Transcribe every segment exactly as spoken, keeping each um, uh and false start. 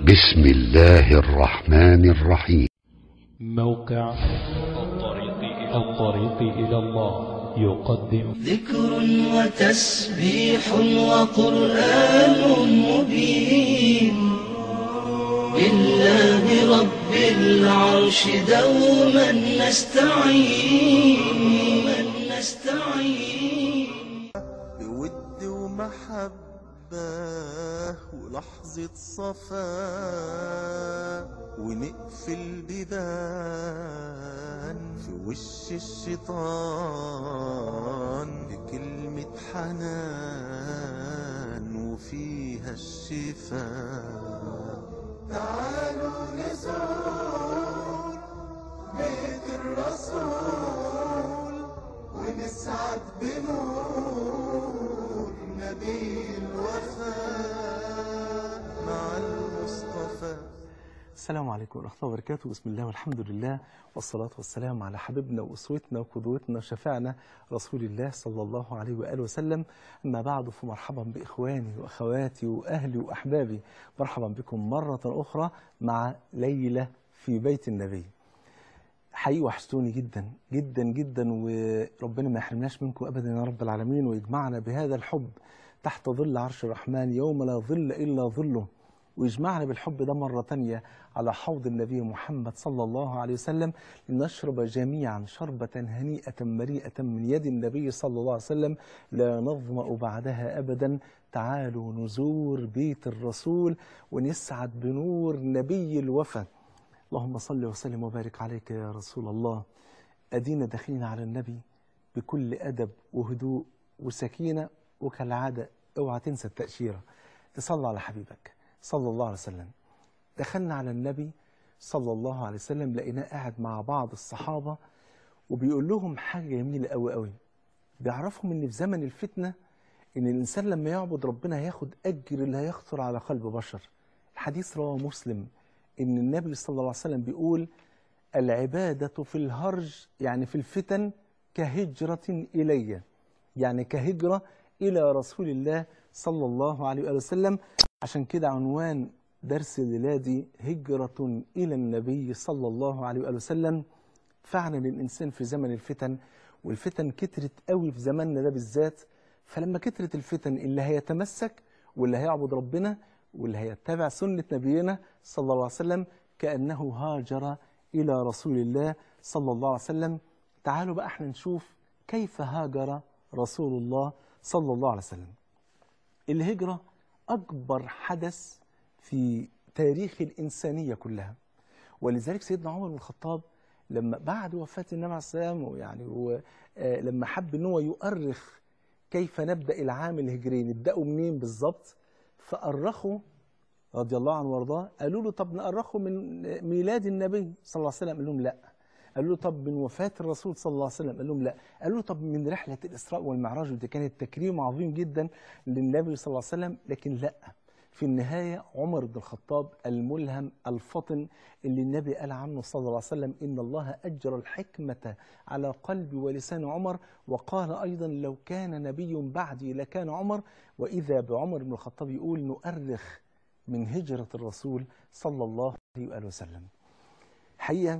بسم الله الرحمن الرحيم. موقع الطريق إلى, الطريق إلى الله يقدم ذكر وتسبيح وقرآن مبين لله رب العرش دوما نستعين نستعين بود ومحبة ولحظة صفاء ونقفل بيبان في وش الشيطان بكلمة حنان وفيها الشفاء. تعالوا نزور بيت الرسول ونسعد بنور نبي الوفاء مع المصطفى. السلام عليكم ورحمة الله وبركاته. بسم الله والحمد لله والصلاة والسلام على حبيبنا وأسوتنا وقدوتنا وشفاعنا رسول الله صلى الله عليه وآله وسلم. أما بعد فمرحبا بإخواني وأخواتي وأهلي وأحبابي، مرحبا بكم مرة أخرى مع ليلة في بيت النبي. حقيقي وحشتوني جدا جدا جدا، وربنا ما يحرمناش منكم أبدا يا رب العالمين، ويجمعنا بهذا الحب تحت ظل عرش الرحمن يوم لا ظل إلا ظله، ويجمعنا بالحب ده مرة تانية على حوض النبي محمد صلى الله عليه وسلم لنشرب جميعا شربة هنيئة مريئة من يد النبي صلى الله عليه وسلم لا نظمأ بعدها أبدا. تعالوا نزور بيت الرسول ونسعد بنور نبي الوفا. اللهم صل وسلم وبارك عليك يا رسول الله. أدينا داخلين على النبي بكل أدب وهدوء وسكينة، وكالعادة اوعى تنسى التأشيرة، تصلى على حبيبك صلى الله عليه وسلم. دخلنا على النبي صلى الله عليه وسلم لقيناه قاعد مع بعض الصحابة وبيقول لهم حاجة جميلة قوي قوي. بيعرفهم ان في زمن الفتنة ان الانسان لما يعبد ربنا هياخد اجر لا يخطر على قلب بشر. الحديث رواه مسلم ان النبي صلى الله عليه وسلم بيقول: العبادة في الهرج يعني في الفتن كهجرة إلي، يعني كهجرة إلى رسول الله صلى الله عليه وسلم. عشان كده عنوان درس الليلة دي هجرة إلى النبي صلى الله عليه وسلم. فعلا الإنسان في زمن الفتن، والفتن كترت قوي في زماننا ده بالذات، فلما كترت الفتن اللي هيتمسك واللي هيعبد ربنا واللي هيتبع سنة نبينا صلى الله عليه وسلم كأنه هاجر إلى رسول الله صلى الله عليه وسلم. تعالوا بقى احنا نشوف كيف هاجر رسول الله صلى الله عليه وسلم. الهجرة أكبر حدث في تاريخ الإنسانية كلها، ولذلك سيدنا عمر بن الخطاب لما بعد وفاة النبي عليه السلام ويعني لما حب أنه يؤرخ كيف نبدأ العام الهجري، نبدأه منين بالظبط، فأرخوا رضي الله عنه وارضاه. قالوا له طب نأرخه من ميلاد النبي صلى الله عليه وسلم، قال لهم لا. قالوا له طب من وفاة الرسول صلى الله عليه وسلم، قال لهم لا. قالوا له طب من رحلة الإسراء والمعراج، ودي كانت تكريم عظيم جدا للنبي صلى الله عليه وسلم، لكن لا. في النهاية عمر بن الخطاب الملهم الفطن اللي النبي قال عنه صلى الله عليه وسلم: إن الله أجرى الحكمة على قلب ولسان عمر، وقال أيضا: لو كان نبي بعدي لكان عمر. وإذا بعمر بن الخطاب يقول: نؤرخ من هجرة الرسول صلى الله عليه وسلم. حقيقة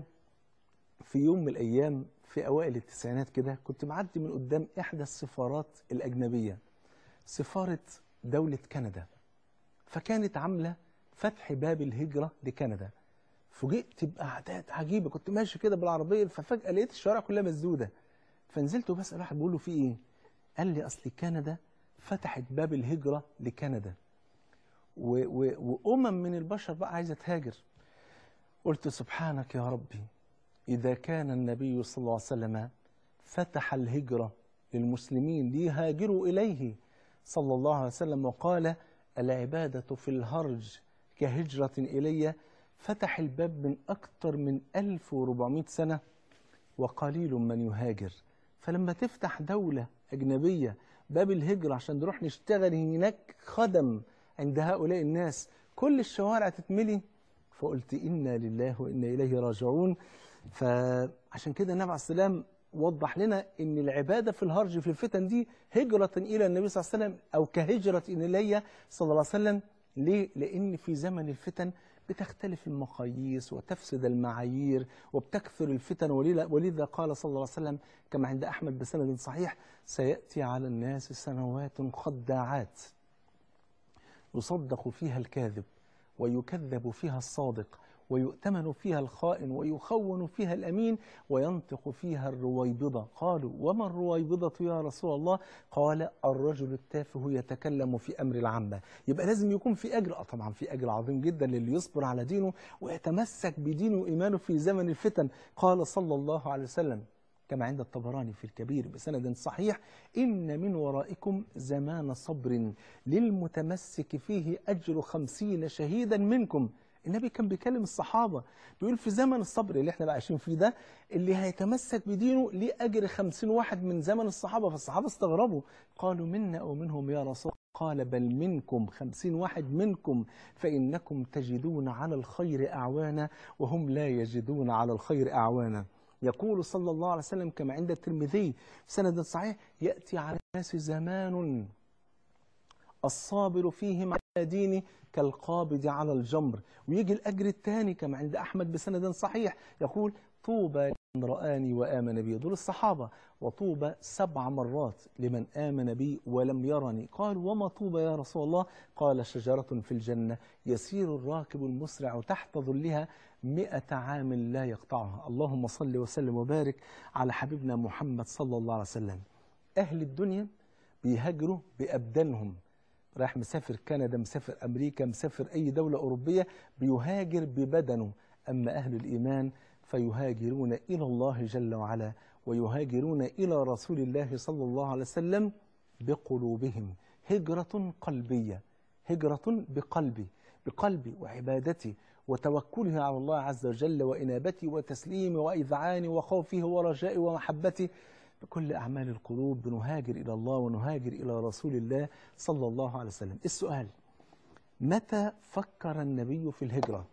في يوم من الأيام في أوائل التسعينات كده كنت معدي من قدام إحدى السفارات الأجنبية، سفارة دولة كندا، فكانت عاملة فتح باب الهجرة لكندا. فوجئت بأعداد عجيبة، كنت ماشي كده بالعربية ففجأة لقيت الشوارع كلها مسدودة، فنزلت وبسأل واحد بقول له في إيه؟ قال لي: أصل كندا فتحت باب الهجرة لكندا، و و وأمم من البشر بقى عايزة تهاجر. قلت: سبحانك يا ربي، إذا كان النبي صلى الله عليه وسلم فتح الهجرة للمسلمين ليهاجروا إليه صلى الله عليه وسلم، وقال: العبادة في الهرج كهجرة إلي، فتح الباب من أكثر من ألف وأربعمائة سنة وقليل من يهاجر. فلما تفتح دولة أجنبية باب الهجرة عشان نروح نشتغل هناك خدم عند هؤلاء الناس، كل الشوارع تتملي. فقلت: إنا لله وإنا إليه راجعون. فعشان كده النبي عليه السلام وضح لنا ان العبادة في الهرج في الفتن دي هجرة الى النبي صلى الله عليه وسلم، او كهجرة الي صلى الله عليه وسلم. ليه؟ لأن في زمن الفتن بتختلف المقاييس وتفسد المعايير وبتكثر الفتن، ولذا قال صلى الله عليه وسلم كما عند أحمد بسند صحيح: سيأتي على الناس سنوات خداعات يصدق فيها الكاذب ويكذب فيها الصادق ويؤتمن فيها الخائن ويخون فيها الأمين وينطق فيها الرويبضة. قالوا: وما الرويبضة يا رسول الله؟ قال: الرجل التافه يتكلم في أمر العامة. يبقى لازم يكون في أجر، طبعا في أجر عظيم جدا للي يصبر على دينه ويتمسك بدينه وإيمانه في زمن الفتن. قال صلى الله عليه وسلم كما عند الطبراني في الكبير بسند صحيح: إن من ورائكم زمان صبر للمتمسك فيه أجر خمسين شهيدا منكم. النبي كان بيكلم الصحابة بيقول في زمن الصبر اللي احنا بقى عايشين فيه ده، اللي هيتمسك بدينه ليه أجر خمسين واحد من زمن الصحابة. فالصحابة استغربوا، قالوا: منا أو منهم يا رسول الله؟ قال: بل منكم، خمسين واحد منكم، فإنكم تجدون على الخير أعوانا وهم لا يجدون على الخير أعوانا. يقول صلى الله عليه وسلم كما عند الترمذي في سند صحيح: يأتي على الناس زمان الصابر فيهم على دينه كالقابض على الجمر. ويجي الأجر الثاني كما عند أحمد بسند صحيح، يقول: طوبى لمن رآني وآمن بي، دول الصحابة، وطوبى سبع مرات لمن آمن بي ولم يرني. قال: وما طوبى يا رسول الله؟ قال: شجرة في الجنة يسير الراكب المسرع تحت ظلها مئة عام لا يقطعها. اللهم صل وسلم وبارك على حبيبنا محمد صلى الله عليه وسلم. أهل الدنيا بيهاجروا بأبدانهم، رايح مسافر كندا، مسافر أمريكا، مسافر أي دولة أوروبية، بيهاجر ببدنه. أما أهل الإيمان فيهاجرون إلى الله جل وعلا ويهاجرون إلى رسول الله صلى الله عليه وسلم بقلوبهم. هجرة قلبية، هجرة بقلبي بقلبي وعبادتي وتوكله على الله عز وجل وإنابتي وتسليمي وإذعاني وخوفه ورجائي ومحبتي. بكل أعمال القلوب بنهاجر إلى الله ونهاجر إلى رسول الله صلى الله عليه وسلم. السؤال: متى فكر النبي في الهجرة؟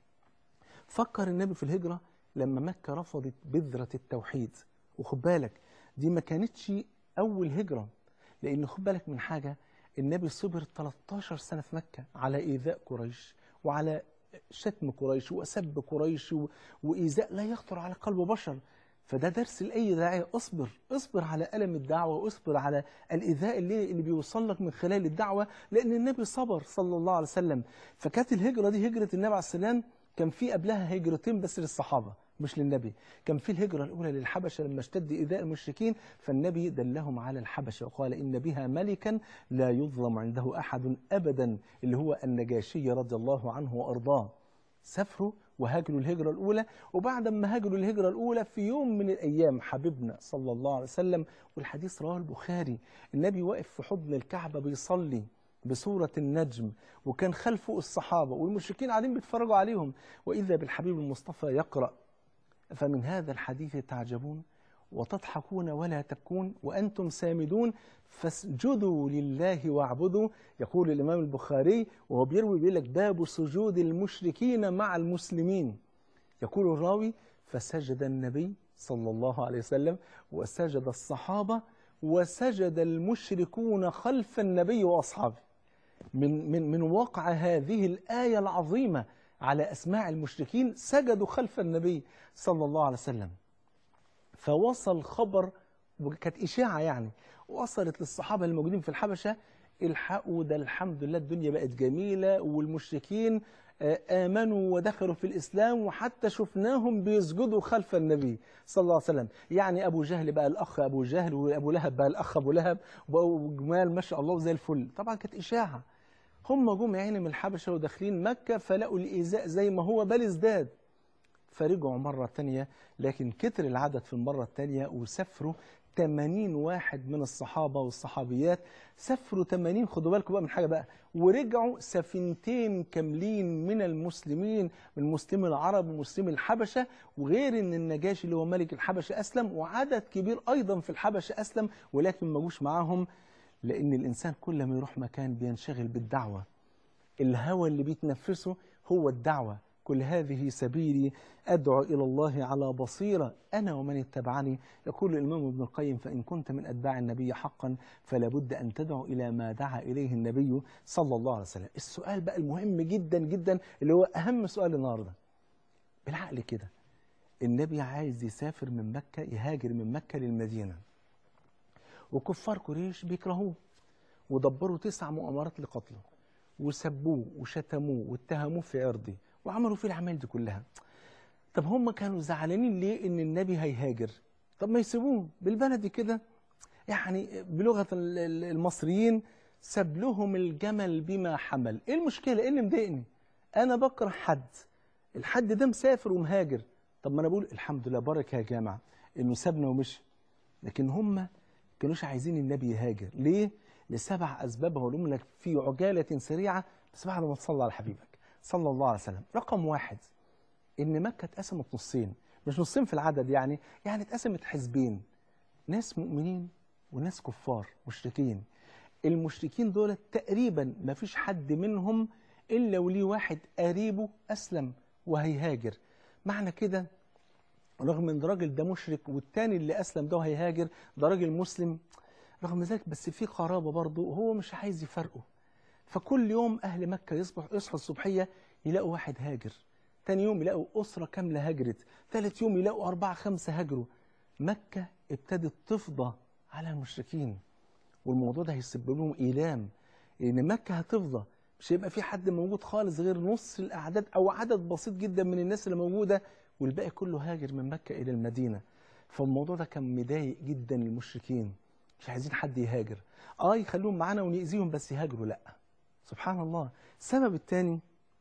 فكر النبي في الهجرة لما مكة رفضت بذرة التوحيد. وخد بالك دي ما كانتش أول هجرة، لأن خد بالك من حاجة، النبي صبر ثلاثة عشر سنة في مكة على إيذاء قريش وعلى شتم قريش وسب قريش وإيذاء لا يخطر على قلب بشر. فده درس لأي داعية، اصبر اصبر على ألم الدعوة واصبر على الإيذاء اللي, اللي بيوصل لك من خلال الدعوة، لأن النبي صبر صلى الله عليه وسلم. فكانت الهجرة دي هجرة النبي عليه السلام. كان في قبلها هجرتين بس للصحابة مش للنبي. كان في الهجرة الأولى للحبشة لما اشتد إيذاء المشركين، فالنبي دلهم على الحبشة وقال: إن بها ملكا لا يظلم عنده أحد أبدا، اللي هو النجاشي رضي الله عنه وأرضاه. سافروا وهاجروا الهجرة الأولى، وبعد ما هاجروا الهجرة الأولى في يوم من الأيام حبيبنا صلى الله عليه وسلم، والحديث رواه البخاري، النبي واقف في حضن الكعبة بيصلي بسورة النجم، وكان خلفه الصحابة والمشركين قاعدين بيتفرجوا عليهم، وإذا بالحبيب المصطفى يقرأ: فمن هذا الحديث تعجبون وتضحكون ولا تبكون وأنتم سامدون فاسجدوا لله واعبدوا. يقول الإمام البخاري وهو بيروي بيقول لك: باب سجود المشركين مع المسلمين. يقول الراوي: فسجد النبي صلى الله عليه وسلم وسجد الصحابة وسجد المشركون خلف النبي وأصحابه. من من من واقع هذه الآية العظيمة على أسماع المشركين سجدوا خلف النبي صلى الله عليه وسلم. فوصل خبر، وكانت إشاعة يعني، وصلت للصحابة الموجودين في الحبشة: الحقوا ده الحمد لله الدنيا بقت جميلة والمشركين آمنوا ودخلوا في الإسلام وحتى شفناهم بيسجدوا خلف النبي صلى الله عليه وسلم. يعني أبو جهل بقى الأخ أبو جهل وأبو لهب بقى الأخ أبو لهب وبقوا جمال ما شاء الله زي الفل. طبعا كانت إشاعة. هم جم يعني من الحبشة وداخلين مكة فلقوا الإيذاء زي ما هو بل ازداد، فرجعوا مرة تانية، لكن كتر العدد في المرة التانية وسافروا ثمانين واحد من الصحابة والصحابيات، سافروا ثمانين. خدوا بالكم بقى من حاجة بقى، ورجعوا سفينتين كاملين من المسلمين، من مسلمي العرب ومسلمي الحبشة، وغير ان النجاشي اللي هو ملك الحبشة أسلم، وعدد كبير أيضا في الحبشة أسلم، ولكن ما جوش معاهم، لأن الإنسان كل ما يروح مكان بينشغل بالدعوة. الهوى اللي بيتنفسه هو الدعوة، قل هذه سبيلي أدعو إلى الله على بصيرة أنا ومن اتبعني. يقول الإمام ابن القيم فإن كنت من أتباع النبي حقا فلا بد أن تدعو إلى ما دعا إليه النبي صلى الله عليه وسلم. السؤال بقى المهم جدا جدا اللي هو أهم سؤال النهاردة، بالعقل كده النبي عايز يسافر من مكة، يهاجر من مكة للمدينة، وكفار قريش بيكرهوه ودبروا تسع مؤامرات لقتله وسبوه وشتموه واتهموه في عرضه وعملوا فيه العمال دي كلها. طب هم كانوا زعلانين ليه ان النبي هيهاجر؟ طب ما يسيبوه بالبلدي كده، يعني بلغة المصريين ساب لهم الجمل بما حمل. ايه المشكلة؟ ايه اللي مضايقني؟ انا بكره حد، الحد ده مسافر ومهاجر، طب ما انا بقول الحمد لله بركة يا جماعة انه سابنا ومشي. لكن هم كانوش عايزين النبي يهاجر. ليه؟ لسبع اسباب هقولهم لك في عجالة سريعة، بس بعد ما تصلي على حبيبك صلى الله عليه وسلم. رقم واحد، ان مكة اتقسمت نصين، مش نصين في العدد يعني، يعني اتقسمت حزبين، ناس مؤمنين وناس كفار مشركين. المشركين دول تقريبا ما فيش حد منهم الا وليه واحد قريبه اسلم وهيهاجر. معنى كده رغم ان الراجل ده مشرك والتاني اللي اسلم ده هيهاجر ده راجل مسلم، رغم ذلك بس في قرابه برضه وهو مش عايز يفرقه. فكل يوم اهل مكه يصبح يصحوا الصبحيه يلاقوا واحد هاجر، تاني يوم يلاقوا اسره كامله هاجرت، ثالث يوم يلاقوا اربعه خمسه هاجروا. مكه ابتدت تفضى على المشركين، والموضوع ده هيسبب لهم ايلام، لان مكه هتفضى، مش هيبقى في حد موجود خالص غير نص الاعداد او عدد بسيط جدا من الناس اللي موجوده، والباقي كله هاجر من مكه الى المدينه. فالموضوع ده كان مضايق جدا المشركين، مش عايزين حد يهاجر. اه يخلوهم معانا ونأذيهم بس يهاجروا لا. سبحان الله. السبب الثاني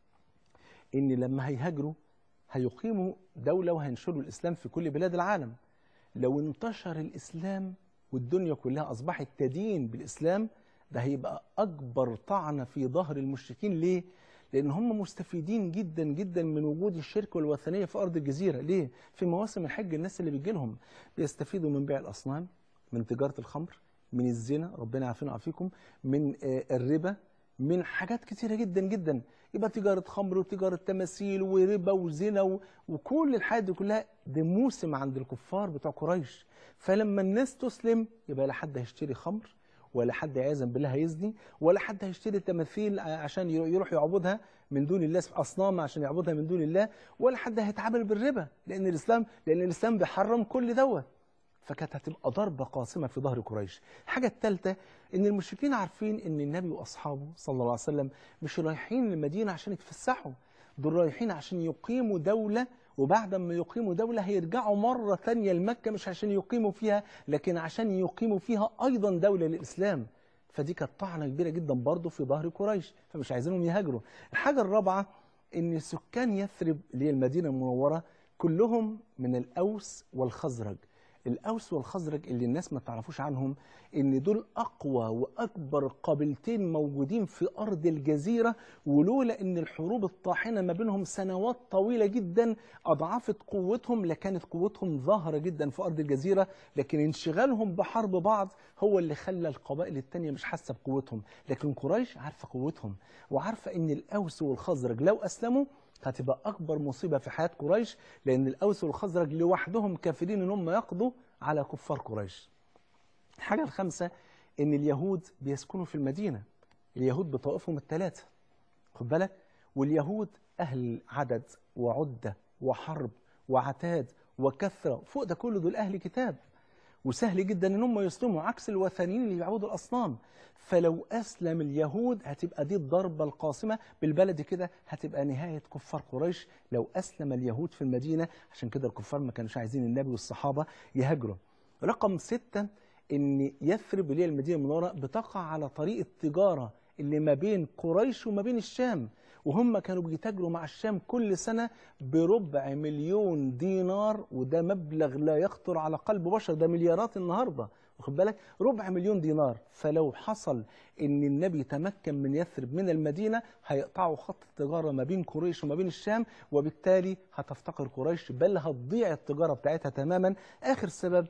ان لما هيهاجروا هيقيموا دولة وهينشروا الاسلام في كل بلاد العالم. لو انتشر الاسلام والدنيا كلها اصبحت تدين بالاسلام، ده هيبقى اكبر طعنة في ظهر المشركين. ليه؟ لان هم مستفيدين جدا جدا من وجود الشرك والوثنية في ارض الجزيرة. ليه؟ في مواسم الحج الناس اللي بيجي لهم بيستفيدوا من بيع الاصنام، من تجارة الخمر، من الزنا، ربنا يعافينا ويعافيكم، من الربا، من حاجات كتيرة جدا جدا. يبقى تجارة خمر وتجارة تماثيل وربا وزنا وكل الحاجات دي كلها، ده موسم عند الكفار بتوع قريش. فلما الناس تسلم يبقى لا حد هيشتري خمر، ولا حد عياذا بالله هيزني، ولا حد هيشتري تماثيل عشان يروح يعبدها من دون الله، أصنام عشان يعبدها من دون الله، ولا حد هيتعامل بالربا، لأن الإسلام لأن الإسلام بيحرم كل دوت. فكانت هتبقى ضربة قاسمة في ظهر قريش. الحاجة الثالثة ان المشركين عارفين ان النبي واصحابه صلى الله عليه وسلم مش رايحين المدينة عشان يتفسحوا، دول رايحين عشان يقيموا دولة، وبعد ما يقيموا دولة هيرجعوا مرة ثانية لمكة، مش عشان يقيموا فيها لكن عشان يقيموا فيها ايضا دولة للاسلام. فدي كانت طعنة كبيرة جدا برضه في ظهر قريش، فمش عايزينهم يهاجروا. الحاجة الرابعة ان سكان يثرب اللي هي المدينة المنورة كلهم من الاوس والخزرج. الأوس والخزرج اللي الناس ما تعرفوش عنهم إن دول أقوى وأكبر قبيلتين موجودين في أرض الجزيرة، ولولا إن الحروب الطاحنة ما بينهم سنوات طويلة جدا أضعفت قوتهم لكانت قوتهم ظاهرة جدا في أرض الجزيرة، لكن انشغالهم بحرب بعض هو اللي خلى القبائل التانية مش حاسة بقوتهم. لكن قريش عارفة قوتهم وعارفة إن الأوس والخزرج لو أسلموا هتبقى أكبر مصيبة في حياة قريش، لأن الأوس والخزرج لوحدهم كافرين إن هم يقضوا على كفار قريش. الحاجة الخامسة إن اليهود بيسكنوا في المدينة، اليهود بطائفهم الثلاثة، خد بالك، واليهود أهل عدد وعدة وحرب وعتاد وكثرة، فوق ده كله دول أهل كتاب، وسهل جدا إن هم يسلموا عكس الوثنيين اللي بيعبدوا الأصنام. فلو أسلم اليهود هتبقى دي الضربة القاسمة، بالبلد كده هتبقى نهاية كفار قريش لو أسلم اليهود في المدينة. عشان كده الكفار ما كانوش عايزين النبي والصحابة يهاجروا. رقم ستة إن يثرب اللي هي المدينة المنورة بتقع على طريق التجارة اللي ما بين قريش وما بين الشام، وهم كانوا بيتاجروا مع الشام كل سنة بربع مليون دينار، وده مبلغ لا يخطر على قلب بشر، ده مليارات النهاردة، واخد بالك، ربع مليون دينار. فلو حصل ان النبي تمكن من يثرب من المدينة هيقطعوا خط التجارة ما بين قريش وما بين الشام، وبالتالي هتفتقر قريش بل هتضيع التجارة بتاعتها تماما. آخر سبب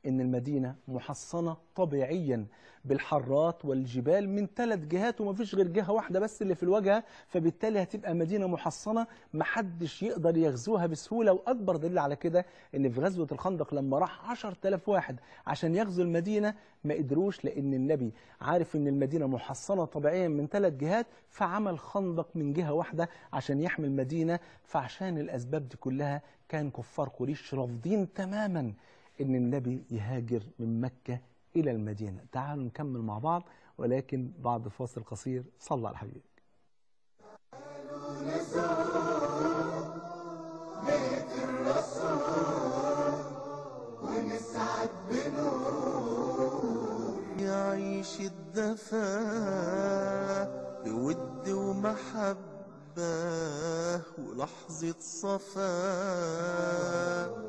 إن المدينة محصنة طبيعيا بالحرات والجبال من ثلاث جهات، ومفيش غير جهة واحدة بس اللي في الواجهة، فبالتالي هتبقى مدينة محصنة محدش يقدر يغزوها بسهولة. وأكبر دليل على كده إن في غزوة الخندق لما راح عشرة آلاف واحد عشان يغزو المدينة ما قدروش، لأن النبي عارف إن المدينة محصنة طبيعيا من ثلاث جهات، فعمل خندق من جهة واحدة عشان يحمي المدينة. فعشان الأسباب دي كلها كان كفار قريش رافضين تماما إن النبي يهاجر من مكة إلى المدينة. تعالوا نكمل مع بعض، ولكن بعد فاصل قصير. صلى على حبيبك. بيت الرسول ونسعد بنور، يعيش الدفا بود ومحبة ولحظة صفاء.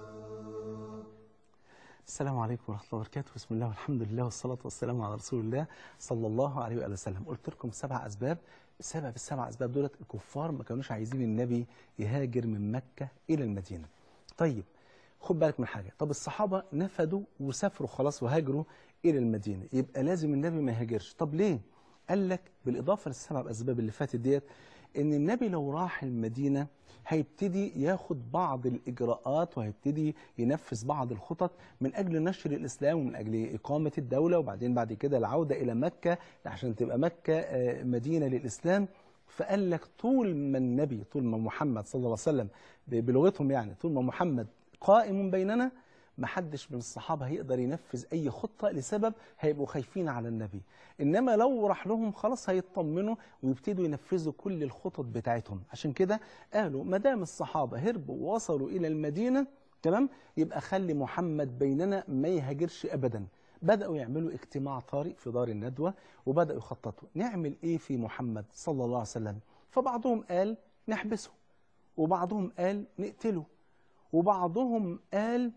السلام عليكم ورحمة الله وبركاته. بسم الله والحمد لله والصلاة والسلام على رسول الله صلى الله عليه وآله وسلم. قلت لكم سبع أسباب. بسبب السبع أسباب دولت الكفار ما كانوش عايزين النبي يهاجر من مكة إلى المدينة. طيب خد بالك من حاجة. طب الصحابة نفدوا وسافروا خلاص وهاجروا إلى المدينة، يبقى لازم النبي ما يهاجرش. طب ليه؟ قال لك بالإضافة للسبع أسباب اللي فاتت ديت إن النبي لو راح المدينة هيبتدي ياخد بعض الإجراءات وهيبتدي ينفذ بعض الخطط من أجل نشر الإسلام ومن أجل إقامة الدولة، وبعدين بعد كده العودة إلى مكة عشان تبقى مكة مدينة للإسلام. فقال لك طول ما النبي، طول ما محمد صلى الله عليه وسلم بلغتهم يعني، طول ما محمد قائم بيننا محدش من الصحابة هيقدر ينفذ أي خطة، لسبب هيبقوا خايفين على النبي. إنما لو راح لهم خلاص هيطمنوا ويبتدوا ينفذوا كل الخطط بتاعتهم. عشان كده قالوا ما دام الصحابة هربوا ووصلوا إلى المدينة تمام، يبقى خلي محمد بيننا ما يهاجرش أبدا. بدأوا يعملوا اجتماع طارئ في دار الندوة وبدأوا يخططوا نعمل إيه في محمد صلى الله عليه وسلم. فبعضهم قال نحبسه، وبعضهم قال نقتله، وبعضهم قال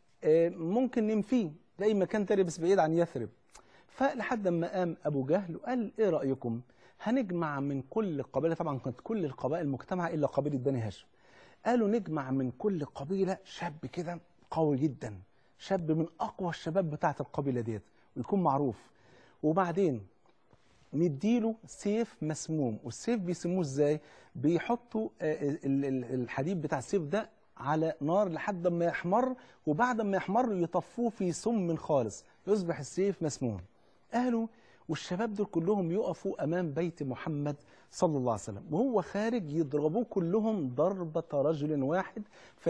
ممكن ننفيه لأي مكان تاني بس بعيد عن يثرب. فلحد ما قام أبو جهل وقال إيه رأيكم هنجمع من كل قبيلة، طبعا كانت كل القبائل مجتمعة إلا قبيلة بني هاشم، قالوا نجمع من كل قبيلة شاب كده قوي جدا، شاب من أقوى الشباب بتاعة القبيلة ديت ويكون معروف، وبعدين نديله سيف مسموم. والسيف بيسموه ازاي؟ بيحطوا الحديد بتاع السيف ده على نار لحد ما يحمر، وبعد ما يحمر يطفوه في سم خالص يصبح السيف مسموم. قالوا والشباب دول كلهم يقفوا أمام بيت محمد صلى الله عليه وسلم وهو خارج يضربوه كلهم ضربة رجل واحد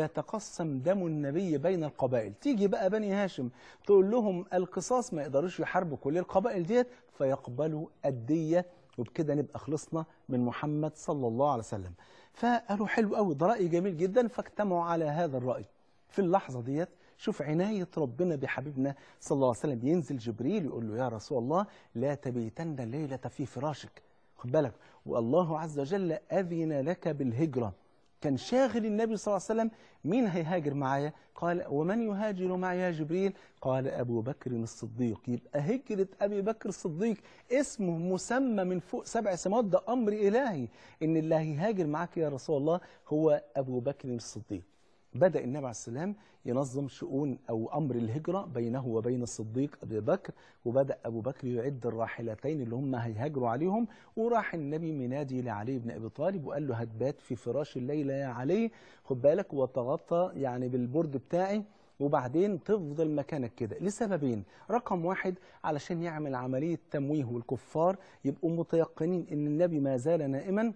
فيتقسم دم النبي بين القبائل. تيجي بقى بني هاشم تقول لهم القصاص، ما يقدروش يحاربوا كل القبائل ديت فيقبلوا الدية، وبكده نبقى خلصنا من محمد صلى الله عليه وسلم. فقالوا حلو قوي، ده رأي جميل جدا، فاجتمعوا على هذا الرأي. في اللحظة ديت شوف عناية ربنا بحبيبنا صلى الله عليه وسلم، ينزل جبريل يقول له يا رسول الله لا تبيتن الليلة في فراشك، خد بالك، والله عز وجل أذن لك بالهجرة. كان شاغل النبي صلى الله عليه وسلم مين هيهاجر معايا؟ قال ومن يهاجر معي يا جبريل؟ قال أبو بكر الصديق. يبقى هجرة أبي بكر الصديق اسمه مسمى من فوق سبع سماوات، ده أمر إلهي إن اللي هيهاجر معك يا رسول الله هو أبو بكر الصديق. بدأ النبي عليه السلام ينظم شؤون أو أمر الهجرة بينه وبين الصديق أبي بكر، وبدأ أبو بكر يعد الراحلتين اللي هم هيهاجروا عليهم، وراح النبي منادي لعلي بن أبي طالب وقال له هتبات في فراش الليلة يا علي، خد بالك، وتغطى يعني بالبرد بتاعي، وبعدين تفضل مكانك كده لسببين. رقم واحد علشان يعمل عملية تمويه والكفار يبقوا متيقنين إن النبي ما زال نائما،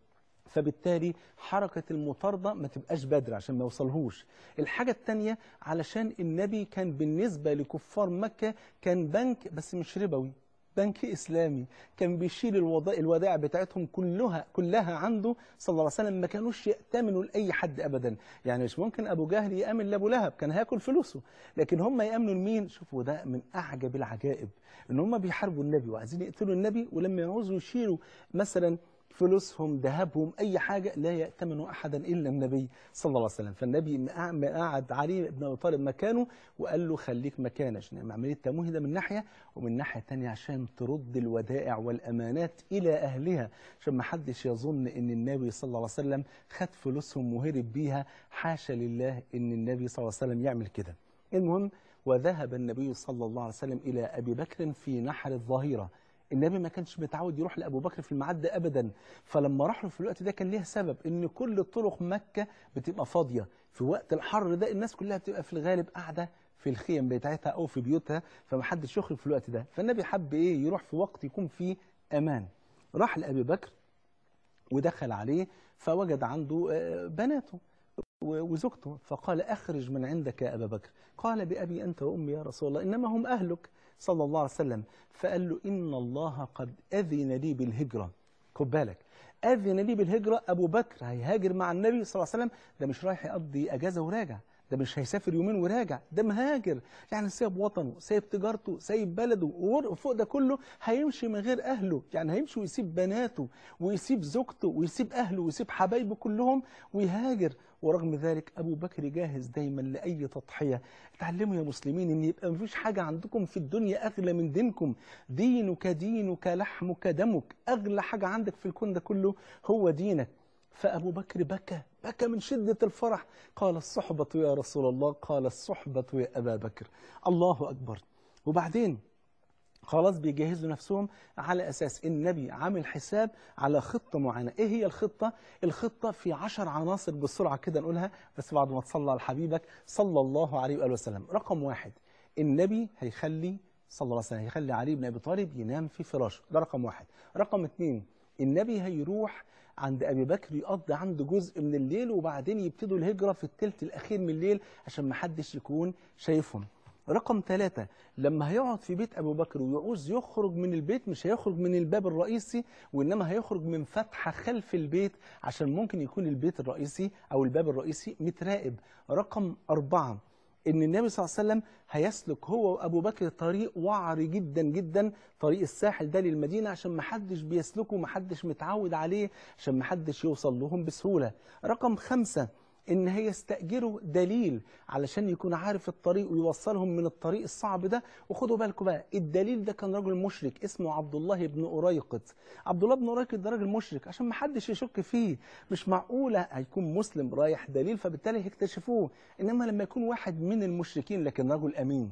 فبالتالي حركة المطاردة ما تبقاش بدر عشان ما يوصلهوش. الحاجة التانية علشان النبي كان بالنسبة لكفار مكة كان بنك بس مش ربوي، بنك إسلامي، كان بيشيل الودائع بتاعتهم كلها كلها عنده صلى الله عليه وسلم، ما كانوش يأتمنوا لأي حد أبدا. يعني مش ممكن أبو جهل يأمن لأبو لهب، كان هياكل فلوسه، لكن هم يأمنوا لمين؟ شوفوا ده من أعجب العجائب، إن هم بيحاربوا النبي وعايزين يقتلوا النبي، ولما يعوزوا يشيلوا مثلا فلوسهم ذهبهم أي حاجة لا يأتمن أحدا إلا النبي صلى الله عليه وسلم. فالنبي قعد علي بن أبي طالب مكانه وقال له خليك مكانك عشان عملية تمويه ده من ناحية، ومن ناحية تانية عشان ترد الودائع والأمانات إلى أهلها، عشان ما حدش يظن إن النبي صلى الله عليه وسلم خد فلوسهم وهرب بيها، حاشا لله إن النبي صلى الله عليه وسلم يعمل كده. المهم وذهب النبي صلى الله عليه وسلم إلى أبي بكر في نحر الظهيرة. النبي ما كانش متعود يروح لأبو بكر في الميعاد ده أبدا، فلما راح له في الوقت ده كان ليها سبب، إن كل طرق مكة بتبقى فاضية في وقت الحر ده، الناس كلها بتبقى في الغالب قاعدة في الخيم بتاعتها أو في بيوتها، فمحدش يخرج في الوقت ده، فالنبي حب إيه يروح في وقت يكون فيه أمان. راح لأبي بكر ودخل عليه فوجد عنده بناته وزوجته، فقال أخرج من عندك يا أبا بكر. قال بأبي أنت وأمي يا رسول الله، إنما هم أهلك صلى الله عليه وسلم. فقال له إن الله قد أذن لي بالهجرة. خد بالك، أذن لي بالهجرة. أبو بكر هيهاجر مع النبي صلى الله عليه وسلم، ده مش رايح يقضي أجازة وراجع، ده مش هيسافر يومين وراجع، ده مهاجر، يعني سايب وطنه، سايب تجارته، سايب بلده، وفوق ده كله هيمشي من غير أهله، يعني هيمشي ويسيب بناته ويسيب زوجته ويسيب أهله ويسيب حبايبه كلهم ويهاجر. ورغم ذلك أبو بكر جاهز دايما لأي تضحية. اتعلموا يا مسلمين إن يبقى مفيش حاجة عندكم في الدنيا أغلى من دينكم. دينك دينك لحمك دمك، أغلى حاجة عندك في الكون ده كله هو دينك. فأبو بكر بكى بكى من شدة الفرح. قال الصحبة يا رسول الله، قال الصحبة يا أبا بكر. الله أكبر. وبعدين خلاص بيجهزوا نفسهم على أساس النبي عامل حساب على خطة معينة. إيه هي الخطة؟ الخطة في عشر عناصر بسرعة كده نقولها، بس بعد ما تصلى على حبيبك صلى الله عليه وآله وسلم. رقم واحد، النبي هيخلي صلى الله عليه وسلم هيخلي علي بن أبي طالب ينام في فراشه، ده رقم واحد. رقم اثنين، النبي هيروح عند أبي بكر يقضي عنده جزء من الليل، وبعدين يبتدوا الهجرة في الثلث الأخير من الليل عشان ما حدش يكون شايفهم. رقم ثلاثة، لما هيقعد في بيت أبو بكر ويعوز يخرج من البيت مش هيخرج من الباب الرئيسي، وإنما هيخرج من فتحة خلف البيت عشان ممكن يكون البيت الرئيسي أو الباب الرئيسي متراقب. رقم أربعة، إن النبي صلى الله عليه وسلم هيسلك هو وأبو بكر طريق وعر جدا جدا، طريق الساحل ده للمدينة، عشان ما حدش بيسلكه، ما حدش متعود عليه، عشان ما حدش يوصل لهم بسهولة. رقم خمسة، إن هيستأجروا دليل علشان يكون عارف الطريق ويوصلهم من الطريق الصعب ده. وخدوا بالكم بقى، الدليل ده كان رجل مشرك اسمه عبد الله بن أريقط. عبد الله بن أريقط ده راجل مشرك عشان ما حدش يشك فيه، مش معقولة هيكون مسلم رايح دليل فبالتالي هيكتشفوه. إنما لما يكون واحد من المشركين لكن رجل أمين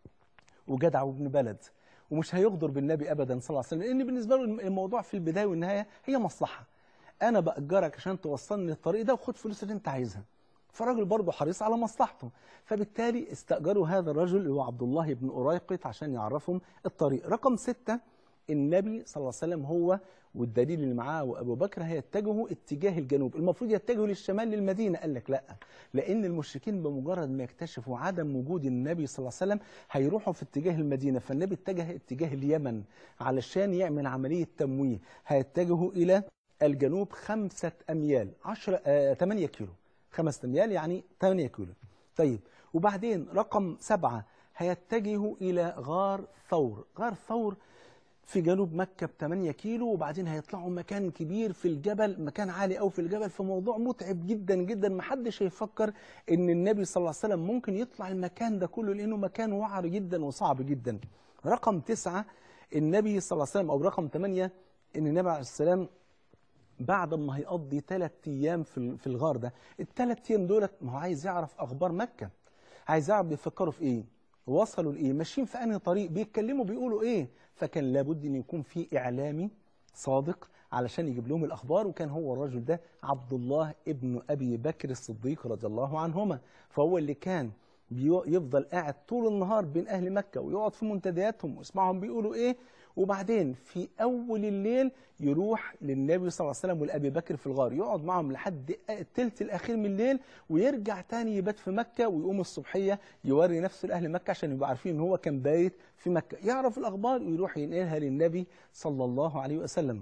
وجدع وابن بلد ومش هيغدر بالنبي أبدا صلى الله عليه وسلم، لأن بالنسبة له الموضوع في البداية والنهاية هي مصلحة. أنا بأجرك عشان توصلني الطريق ده وخد فلوس اللي أنت عايزها. فالراجل برضه حريص على مصلحته، فبالتالي استأجروا هذا الرجل اللي هو عبد الله بن أريقط عشان يعرفهم الطريق. رقم ستة، النبي صلى الله عليه وسلم هو والدليل اللي معاه وأبو بكر هيتجهوا اتجاه الجنوب، المفروض يتجهوا للشمال للمدينة. قال لك لا، لأن المشركين بمجرد ما يكتشفوا عدم وجود النبي صلى الله عليه وسلم هيروحوا في اتجاه المدينة، فالنبي اتجه اتجاه اليمن علشان يعمل عملية تمويه. هيتجهوا إلى الجنوب خمسة أميال، عشرة آه، ثمانية كيلو، خمسة أميال يعني ثمانية كيلو. طيب، وبعدين رقم سبعة، هيتجهوا إلى غار ثور. غار ثور في جنوب مكة بثمانية كيلو، وبعدين هيطلعوا مكان كبير في الجبل، مكان عالي أو في الجبل، في موضوع متعب جدا جدا. محدش هيفكر إن النبي صلى الله عليه وسلم ممكن يطلع المكان ده كله، لأنه مكان وعر جدا وصعب جدا. رقم تسعة، النبي صلى الله عليه وسلم، أو رقم ثمانية، إن النبي عليه السلام بعد ما هيقضي ثلاث أيام في في الغار ده، الثلاث أيام دولت ما هو عايز يعرف أخبار مكة، عايز يعرف بيفكروا في إيه، وصلوا لإيه، ماشيين في أنهي طريق، بيتكلموا بيقولوا إيه. فكان لابد أن يكون في إعلامي صادق علشان يجيب لهم الأخبار، وكان هو الرجل ده عبد الله ابن أبي بكر الصديق رضي الله عنهما. فهو اللي كان يفضل قاعد طول النهار بين أهل مكة ويقعد في منتدياتهم ويسمعهم بيقولوا إيه، وبعدين في أول الليل يروح للنبي صلى الله عليه وسلم والأبي بكر في الغار، يقعد معهم لحد الثلث الأخير من الليل، ويرجع تاني يبات في مكة، ويقوم الصبحية يوري نفسه لأهل مكة عشان يبقوا عارفين إن هو كان بايت في مكة، يعرف الأخبار ويروح ينقلها للنبي صلى الله عليه وسلم.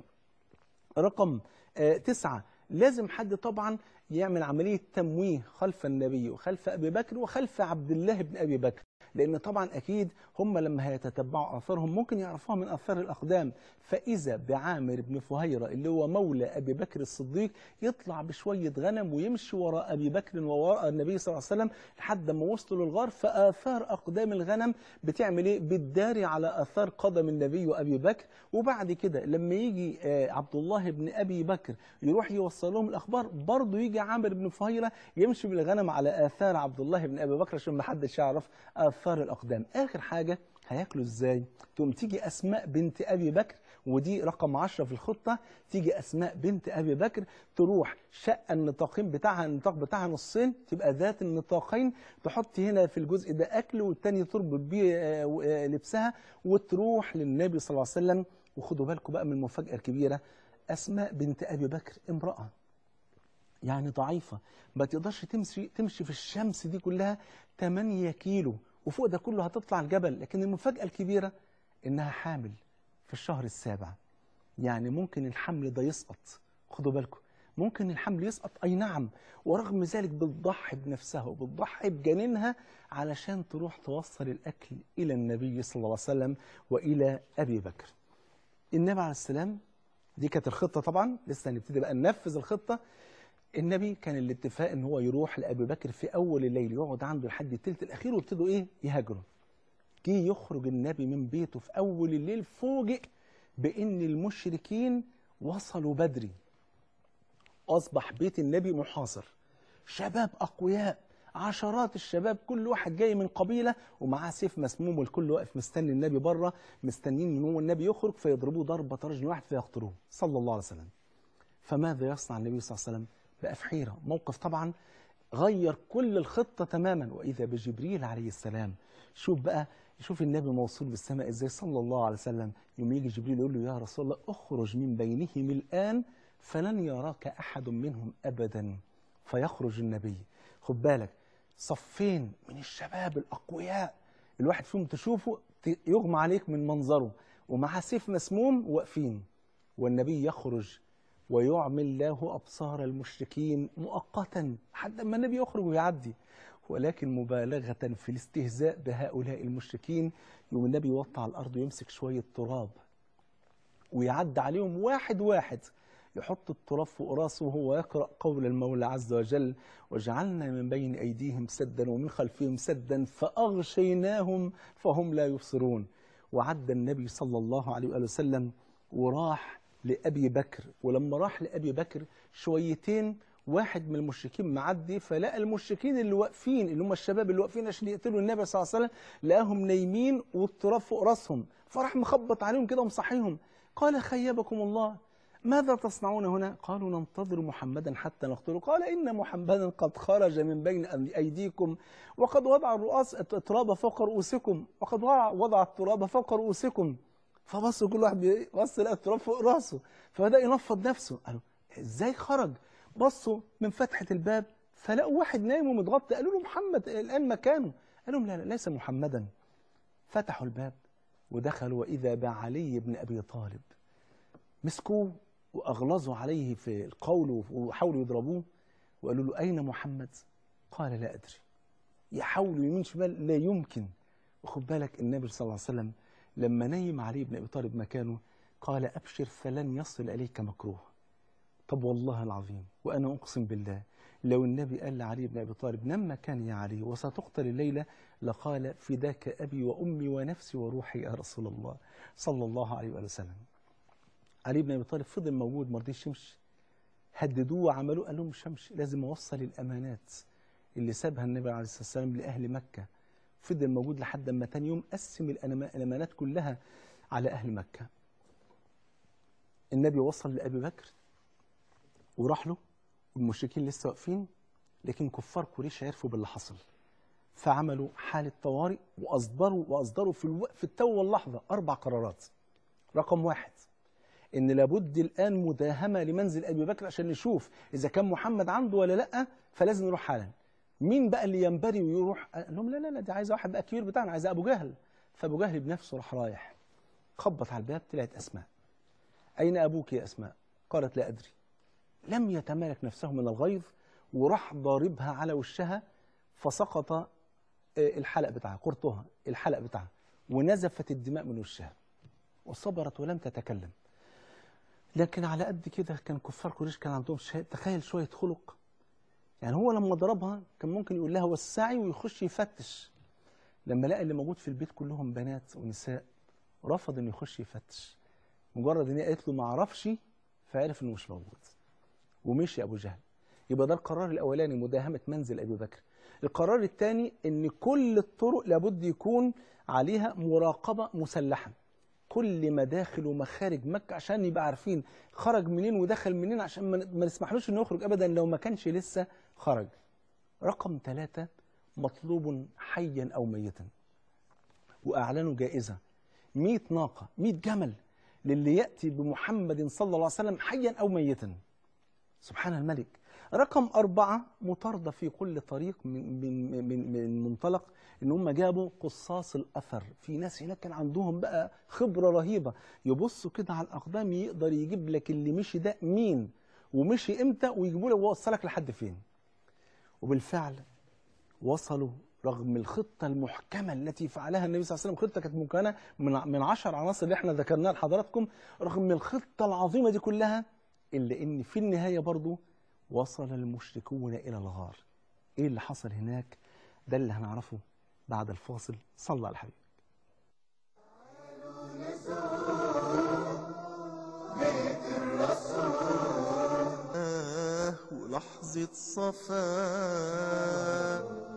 رقم آه تسعة، لازم حد طبعا يعمل عملية تمويه خلف النبي وخلف أبي بكر وخلف عبد الله بن أبي بكر، لأن طبعا أكيد هم لما هيتتبعوا آثارهم ممكن يعرفوها من آثار الأقدام. فإذا بعامر بن فهيرة اللي هو مولى أبي بكر الصديق يطلع بشوية غنم ويمشي وراء أبي بكر ووراء النبي صلى الله عليه وسلم لحد ما وصلوا للغار، فآثار أقدام الغنم بتعمل إيه؟ بتداري على آثار قدم النبي وأبي بكر. وبعد كده لما يجي عبد الله بن أبي بكر يروح يوصل لهم الأخبار، برضه يجي عامر بن فهيرة يمشي بالغنم على آثار عبد الله بن أبي بكر عشان ما حدش يعرف آثار آثار الأقدام. آخر حاجة هياكلوا إزاي؟ تقوم تيجي أسماء بنت أبي بكر، ودي رقم عشرة في الخطة، تيجي أسماء بنت أبي بكر تروح شق النطاقين بتاعها، النطاق بتاعها نصين، تبقى ذات النطاقين، تحط هنا في الجزء ده أكل والتاني تربط بيه لبسها وتروح للنبي صلى الله عليه وسلم. وخدوا بالكم بقى من المفاجأة الكبيرة، أسماء بنت أبي بكر امرأة يعني ضعيفة، ما تقدرش تمشي تمشي في الشمس دي كلها ثمانية كيلو، وفوق ده كله هتطلع الجبل. لكن المفاجأة الكبيرة إنها حامل في الشهر السابع، يعني ممكن الحمل ده يسقط. خدوا بالكم، ممكن الحمل يسقط أي نعم، ورغم ذلك بتضحي بنفسها وبتضحي بجنينها علشان تروح توصل الأكل إلى النبي صلى الله عليه وسلم وإلى أبي بكر. النبي عليه السلام، دي كانت الخطة طبعا، لسه هنبتدي بقى ننفذ الخطة. النبي كان الاتفاق ان هو يروح لأبي بكر في أول الليل، يقعد عنده لحد الثلث الأخير ويبتدوا إيه يهاجروا. جه يخرج النبي من بيته في أول الليل، فوجئ بأن المشركين وصلوا بدري. أصبح بيت النبي محاصر، شباب أقوياء، عشرات الشباب، كل واحد جاي من قبيلة ومعاه سيف مسموم، والكل واقف مستني النبي بره، مستنيين ان هو النبي يخرج فيضربوه ضربة رجل واحد فيقتلوه صلى الله عليه وسلم. فماذا يصنع النبي صلى الله عليه وسلم؟ بقى في حيرة، موقف طبعا غير كل الخطة تماما. وإذا بجبريل عليه السلام، شوف بقى، شوف النبي موصول بالسماء ازاي صلى الله عليه وسلم. يوم يجي جبريل يقول له يا رسول الله اخرج من بينهم الآن فلن يراك أحد منهم أبدا. فيخرج النبي، خد بالك، صفين من الشباب الأقوياء، الواحد فيهم تشوفه يغمى عليك من منظره، ومعاه سيف مسموم واقفين، والنبي يخرج ويعمي الله أبصار المشركين مؤقتا حتى ما النبي يخرج ويعدي. ولكن مبالغة في الاستهزاء بهؤلاء المشركين، يوم النبي يوطى على الأرض ويمسك شوية تراب ويعد عليهم واحد واحد، يحط التراب فوق راسه وهو يقرأ قول المولى عز وجل وجعلنا من بين أيديهم سدا ومن خلفهم سدا فأغشيناهم فهم لا يبصرون. وعد النبي صلى الله عليه وآله وسلم وراح لأبي بكر، ولما راح لأبي بكر شويتين واحد من المشركين معدي، فلقى المشركين اللي واقفين اللي هم الشباب اللي واقفين عشان يقتلوا النبي صلى الله عليه وسلم، لقاهم نايمين والتراب فوق راسهم، فراح مخبط عليهم كده ومصحيهم. قال خيبكم الله، ماذا تصنعون هنا؟ قالوا ننتظر محمدا حتى نقتله. قال إن محمدا قد خرج من بين أيديكم وقد وضع الرؤاس التراب فوق رؤوسكم وقد وضع التراب فوق رؤوسكم. فبصوا كل واحد بص لقى التراب فوق راسه، فبدأ ينفض نفسه. قالوا ازاي خرج؟ بصوا من فتحة الباب فلقوا واحد نايم ومتغطى، قالوا له محمد الآن مكانه. قال لهم لا لا ليس محمدا. فتحوا الباب ودخلوا، وإذا بعلي بن أبي طالب. مسكوه وأغلظوا عليه في القول وحاولوا يضربوه، وقالوا له أين محمد؟ قال لا أدري. يحاولوا يمين شمال لا يمكن. وخد بالك النبي صلى الله عليه وسلم لما نيم علي بن أبي طالب مكانه قال أبشر فلن يصل إليك مكروه. طب والله العظيم وأنا أقسم بالله لو النبي قال لعلي بن أبي طالب نم مكاني يا علي وستقتل الليلة، لقال فداك أبي وأمي ونفسي وروحي يا رسول الله صلى الله عليه وسلم. علي بن أبي طالب فضل موجود، ما رضيش يمشي. هددوه وعملوه، قال لهم مش همشي، لازم أوصل الأمانات اللي سابها النبي عليه الصلاة والسلام لأهل مكة. فضل موجود لحد ما تاني يوم قسم الأمانات كلها على أهل مكة. النبي وصل لأبي بكر وراح له، والمشركين لسه واقفين، لكن كفار قريش عرفوا باللي حصل، فعملوا حالة طوارئ وأصدروا وأصدروا في الو... في التو واللحظة أربع قرارات. رقم واحد، إن لابد الآن مداهمة لمنزل أبي بكر عشان نشوف إذا كان محمد عنده ولا لأ، فلازم نروح حالا. مين بقى اللي ينبري ويروح؟ قال لهم لا لا لا، دي عايزة واحد بقى كبير بتاعنا، عايزة أبو جهل. فأبو جهل بنفسه راح رايح، خبط على الباب، طلعت أسماء. أين أبوك يا أسماء؟ قالت لا أدري. لم يتمالك نفسه من الغيظ وراح ضاربها على وشها، فسقط الحلق بتاعها، قرطها الحلق بتاعها، ونزفت الدماء من وشها، وصبرت ولم تتكلم. لكن على قد كده كان كفار قريش كان عندهم شيء، تخيل شوية خلق. يعني هو لما ضربها كان ممكن يقول لها وسعي ويخش يفتش. لما لقى اللي موجود في البيت كلهم بنات ونساء رفض انه يخش يفتش. مجرد ان هي قالت له ما اعرفش فعرف انه مش موجود ومشي ابو جهل. يبقى ده القرار الاولاني، مداهمه منزل ابي بكر. القرار الثاني ان كل الطرق لابد يكون عليها مراقبة مسلحة، كل مداخل ومخارج مكة عشان يبقى عارفين خرج منين ودخل منين، عشان ما نسمحلوش انه يخرج ابدا لو ما كانش لسه خرج. رقم ثلاثة، مطلوب حيا او ميتا، واعلنوا جائزة مئة ناقة مئة جمل للي يأتي بمحمد صلى الله عليه وسلم حيا او ميتا. سبحان الملك. رقم أربعة، مطاردة في كل طريق من من من, من منطلق ان هم جابوا قصاص الاثر، في ناس هناك كان عندهم بقى خبره رهيبه، يبصوا كده على الاقدام يقدر يجيب لك اللي مشي ده مين ومشي امتى ويجيبوا لك ويوصلك لحد فين. وبالفعل وصلوا رغم الخطه المحكمه التي فعلها النبي صلى الله عليه وسلم، خطه كانت مكونه من من عشر عناصر اللي احنا ذكرناها لحضراتكم، رغم الخطه العظيمه دي كلها الا ان في النهايه برضو وصل المشركون الى الغار. ايه اللي حصل هناك؟ ده اللي هنعرفه بعد الفاصل. صلى على الحبيب. بيت الرسول آه ولحظة صفاء.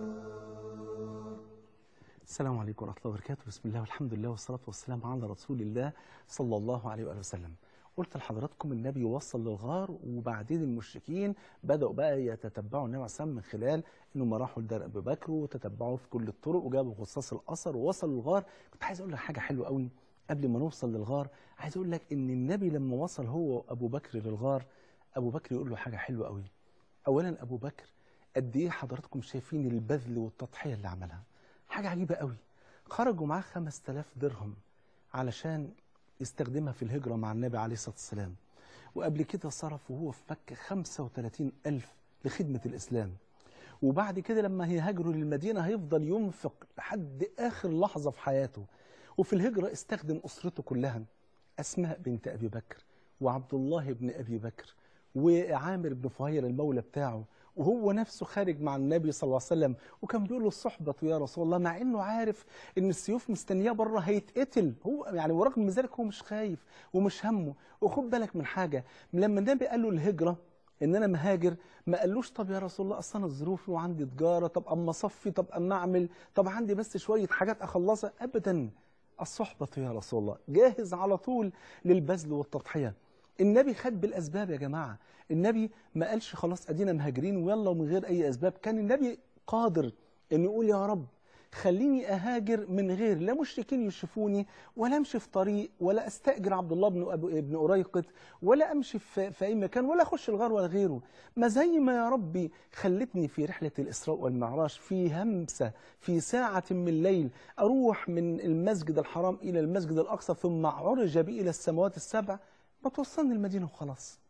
السلام عليكم ورحمة الله وبركاته. بسم الله والحمد لله والصلاة والسلام على رسول الله صلى الله عليه وآله وسلم. قلت لحضراتكم النبي وصل للغار، وبعدين المشركين بدأوا بقى يتتبعوا النبي عليه الصلاة والسلام من خلال انهم راحوا لدار ابي بكر وتتبعوا في كل الطرق وجابوا قصاص الاثر ووصلوا للغار. كنت عايز اقول لك حاجه حلوه قوي قبل ما نوصل للغار. عايز اقول لك ان النبي لما وصل هو وابو بكر للغار، ابو بكر يقول له حاجه حلوه قوي. اولا ابو بكر قد ايه حضراتكم شايفين البذل والتضحيه اللي عملها، حاجه عجيبه قوي. خرجوا معاه خمسة آلاف درهم علشان يستخدمها في الهجرة مع النبي عليه الصلاة والسلام، وقبل كده صرف وهو في مكة خمسة وثلاثين ألف لخدمة الإسلام، وبعد كده لما هيهاجروا للمدينة هيفضل ينفق لحد آخر لحظة في حياته. وفي الهجرة استخدم أسرته كلها، أسماء بنت أبي بكر وعبد الله بن أبي بكر وعامر بن فهير المولى بتاعه، وهو نفسه خارج مع النبي صلى الله عليه وسلم، وكان بيقول له الصحبة يا رسول الله، مع انه عارف ان السيوف مستنياه بره هيتقتل، هو يعني ورغم ذلك هو مش خايف ومش همه. وخد بالك من حاجة، لما النبي قال له الهجرة ان انا مهاجر، ما قالوش طب يا رسول الله اصل انا ظروفي وعندي تجارة، طب اما اصفي، طب اما اعمل، طب عندي بس شوية حاجات اخلصها، ابدا. الصحبة يا رسول الله، جاهز على طول للبذل والتضحية. النبي خد بالأسباب يا جماعة، النبي ما قالش خلاص أدينا مهاجرين ويلا من غير أي أسباب. كان النبي قادر أن يقول يا رب خليني أهاجر من غير لا مشركين يشوفوني، ولا أمشي في طريق، ولا أستأجر عبد الله بن ابن أريقط، ولا أمشي في, في أي مكان، ولا أخش الغار ولا غيره. ما زي ما يا ربي خلتني في رحلة الإسراء والمعراج في همسة في ساعة من الليل أروح من المسجد الحرام إلى المسجد الأقصى ثم عرج بي إلى السماوات السبع، ما توصلني المدينة وخلاص.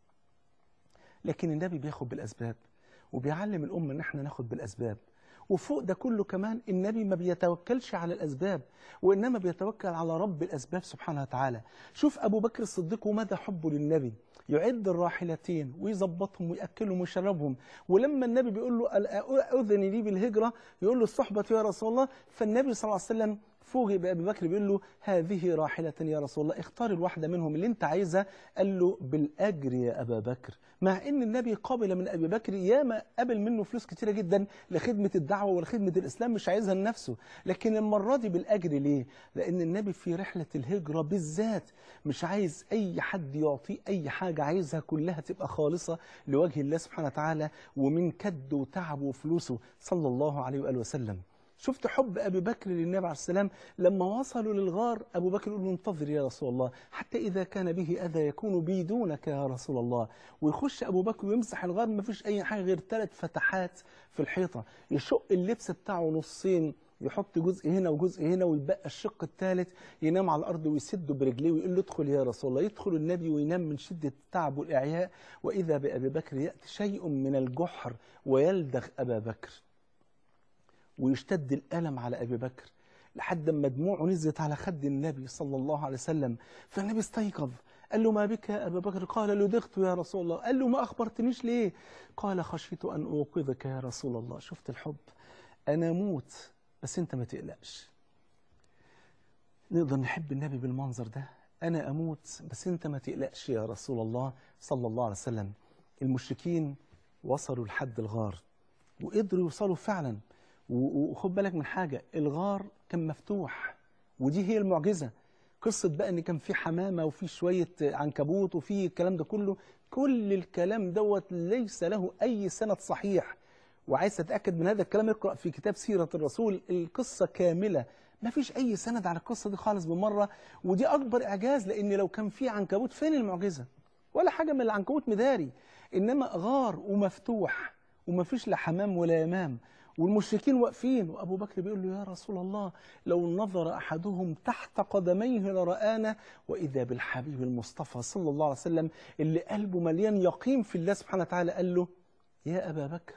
لكن النبي بياخد بالأسباب وبيعلم الأمة إن احنا ناخد بالأسباب. وفوق ده كله كمان النبي ما بيتوكلش على الأسباب، وإنما بيتوكل على رب الأسباب سبحانه وتعالى. شوف أبو بكر الصديق ومدى حبه للنبي، يعد الراحلتين ويظبطهم ويأكلهم ويشربهم. ولما النبي بيقول له أذن لي بالهجرة، يقول له الصحبة يا رسول الله، فالنبي صلى الله عليه وسلم فوجئ بأبي بكر بيقول له هذه راحلة يا رسول الله، اختار الواحدة منهم اللي انت عايزها. قال له بالأجر يا أبا بكر، مع ان النبي قابل من أبي بكر ياما قبل منه فلوس كتيرة جدا لخدمة الدعوة ولخدمة الإسلام، مش عايزها لنفسه، لكن المرة دي بالأجر. ليه؟ لأن النبي في رحلة الهجرة بالذات مش عايز أي حد يعطيه أي حاجة، عايزها كلها تبقى خالصة لوجه الله سبحانه وتعالى ومن كد وتعب وفلوسه صلى الله عليه وآله وسلم. شفت حب أبي بكر للنبي عليه السلام. لما وصلوا للغار أبو بكر يقول له انتظر يا رسول الله حتى إذا كان به أذى يكون بي دونك يا رسول الله. ويخش أبو بكر ويمسح الغار، ما فيش أي حاجة غير ثلاث فتحات في الحيطة، يشق اللبس بتاعه نصين، يحط جزء هنا وجزء هنا، ويبقى الشق الثالث ينام على الأرض ويسده برجليه ويقول له ادخل يا رسول الله. يدخل النبي وينام من شدة التعب والإعياء، وإذا بأبي بكر يأتي شيء من الجحر ويلدغ أبا بكر، ويشتد الألم على أبي بكر لحد ما دموعه نزلت على خد النبي صلى الله عليه وسلم. فالنبي استيقظ، قال له ما بك يا أبا بكر؟ قال لدغت يا رسول الله. قال له ما أخبرتنيش ليه؟ قال خشيت أن أوقظك يا رسول الله. شفت الحب؟ أنا أموت بس أنت ما تقلقش. نقدر نحب النبي بالمنظر ده، أنا أموت بس أنت ما تقلقش يا رسول الله صلى الله عليه وسلم. المشركين وصلوا لحد الغار وقدروا يوصلوا فعلا، وخد بالك من حاجة، الغار كان مفتوح، ودي هي المعجزة. قصة بقى ان كان في حمامة وفي شوية عنكبوت وفي الكلام ده كله، كل الكلام دوت ليس له اي سند صحيح. وعايز تتأكد من هذا الكلام اقرأ في كتاب سيرة الرسول، القصة كاملة ما فيش اي سند على القصة دي خالص بالمرة. ودي اكبر اعجاز، لان لو كان في عنكبوت فين المعجزة؟ ولا حاجة من العنكبوت مداري، انما غار ومفتوح وما فيش لا حمام ولا يمام، والمشركين واقفين، وابو بكر بيقول له يا رسول الله لو نظر احدهم تحت قدميه لرآنا، واذا بالحبيب المصطفى صلى الله عليه وسلم اللي قلبه مليان يقين في الله سبحانه وتعالى قال له يا ابا بكر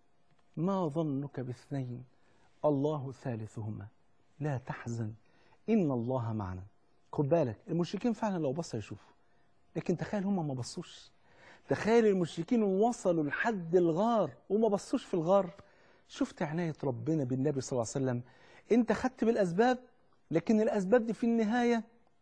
ما ظنك باثنين الله ثالثهما لا تحزن ان الله معنا. خد بالك المشركين فعلا لو بصوا يشوفوا، لكن تخيل هم ما بصوش. تخيل المشركين وصلوا لحد الغار وما بصوش في الغار. شفت عناية ربنا بالنبي صلى الله عليه وسلم. انت خدت بالأسباب، لكن الأسباب دي في النهاية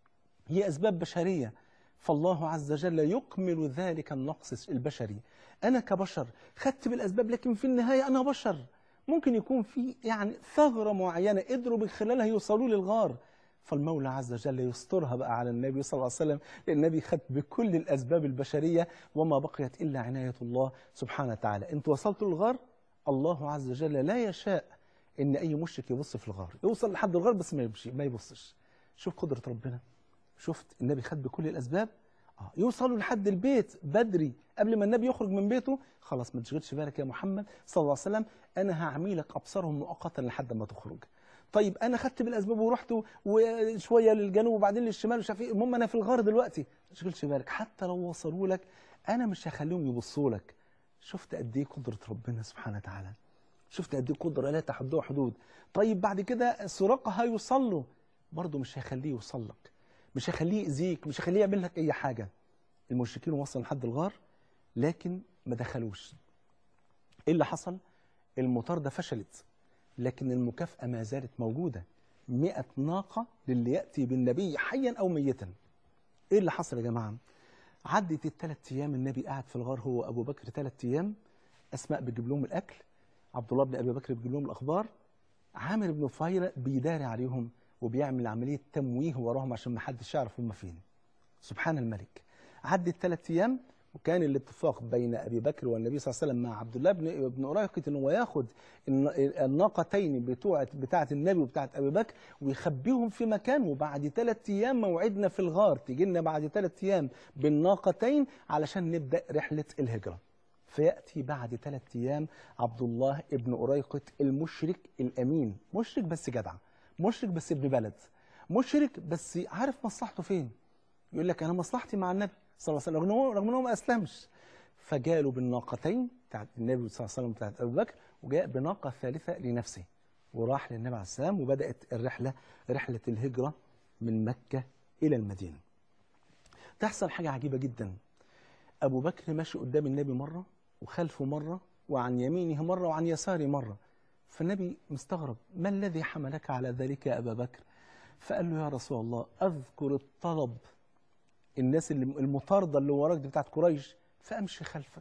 هي أسباب بشرية، فالله عز وجل يكمل ذلك النقص البشري. أنا كبشر خدت بالأسباب، لكن في النهاية أنا بشر، ممكن يكون في يعني ثغرة معينة قدروا من خلالها يوصلوا للغار، فالمولى عز وجل يسترها بقى على النبي صلى الله عليه وسلم، لأن النبي خد بكل الأسباب البشرية وما بقيت إلا عناية الله سبحانه وتعالى. أنت وصلتوا للغار، الله عز وجل لا يشاء ان اي مشرك يبص في الغار، يوصل لحد الغار بس ما يمشي ما يبصش. شوف قدرة ربنا، شفت النبي خد بكل الاسباب. اه يوصلوا لحد البيت بدري قبل ما النبي يخرج من بيته، خلاص ما تشغلش بالك يا محمد صلى الله عليه وسلم، انا هعمي لك ابصارهم مؤقتا لحد ما تخرج. طيب انا خدت بالاسباب ورحت وشويه للجنوب وبعدين للشمال ومش عارف ايه، المهم انا في الغار دلوقتي، ما تشغلش بالك، حتى لو وصلوا لك انا مش هخليهم يبصوا لك. شفت قد ايه قدرة ربنا سبحانه وتعالى، شفت قد ايه قدرة لا تحدها حدود. طيب بعد كده سراقة هيوصل له، برضه مش هيخليه يوصل لك، مش هيخليه يأذيك، مش هيخليه يعمل لك اي حاجة. المشركين وصلوا لحد الغار لكن ما دخلوش. ايه اللي حصل؟ المطاردة فشلت، لكن المكافأة ما زالت موجودة، مئة ناقة للي يأتي بالنبي حيا او ميتا. ايه اللي حصل يا جماعة؟ عدت الثلاث ايام النبي قاعد في الغار هو وابو بكر ثلاث ايام، اسماء بتجيب لهم الاكل، عبد الله بن ابي بكر بيجيب لهم الاخبار، عامر بن فهيرة بيداري عليهم وبيعمل عمليه تمويه وراهم عشان ما حدش يعرف هم فين. سبحان الملك. عدت ثلاث ايام وكان الاتفاق بين ابي بكر والنبي صلى الله عليه وسلم مع عبد الله بن بن أريقة ان هو ياخد الناقتين بتوعه بتاعه النبي وبتاعه ابي بكر ويخبيهم في مكان، وبعد ثلاث ايام موعدنا في الغار، تيجي لنا بعد ثلاث ايام بالناقتين علشان نبدا رحله الهجره. فياتي بعد ثلاث ايام عبد الله بن أريقة المشرك الامين، مشرك بس جدع، مشرك بس ابن بلد، مشرك بس عارف مصلحته فين. يقول لك انا مصلحتي مع النبي صلى الله عليه وسلم، رغم ان هو ما اسلمش. فجاله بالناقتين بتاعت النبي صلى الله عليه وسلم بتاعت ابو بكر، وجاء بناقه ثالثه لنفسه، وراح للنبي عليه السلام، وبدات الرحله رحله الهجره من مكه الى المدينه. تحصل حاجه عجيبه جدا، ابو بكر ماشي قدام النبي مره وخلفه مره وعن يمينه مره وعن يساره مره، فالنبي مستغرب، ما الذي حملك على ذلك يا ابا بكر؟ فقال له يا رسول الله اذكر الطلب، الناس اللي المطاردة اللي وراك دي بتاعت قريش، فأمشي خلفك،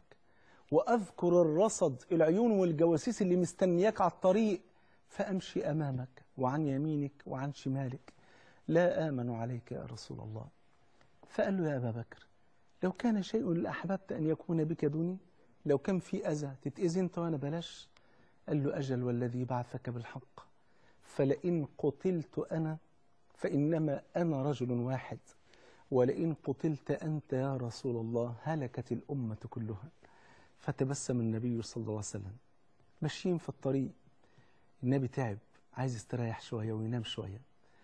وأذكر الرصد العيون والجواسيس اللي مستنياك على الطريق، فأمشي أمامك وعن يمينك وعن شمالك، لا آمن عليك يا رسول الله. فقال له يا أبا بكر لو كان شيء لأحببت أن يكون بك دوني، لو كان في أذى تتأذي أنت وأنا بلاش. قال له أجل والذي بعثك بالحق، فلئن قتلت أنا فإنما أنا رجل واحد، ولئن قتلت أنت يا رسول الله هلكت الأمة كلها. فتبسم النبي صلى الله عليه وسلم. ماشيين في الطريق، النبي تعب عايز يستريح شوية وينام شوية،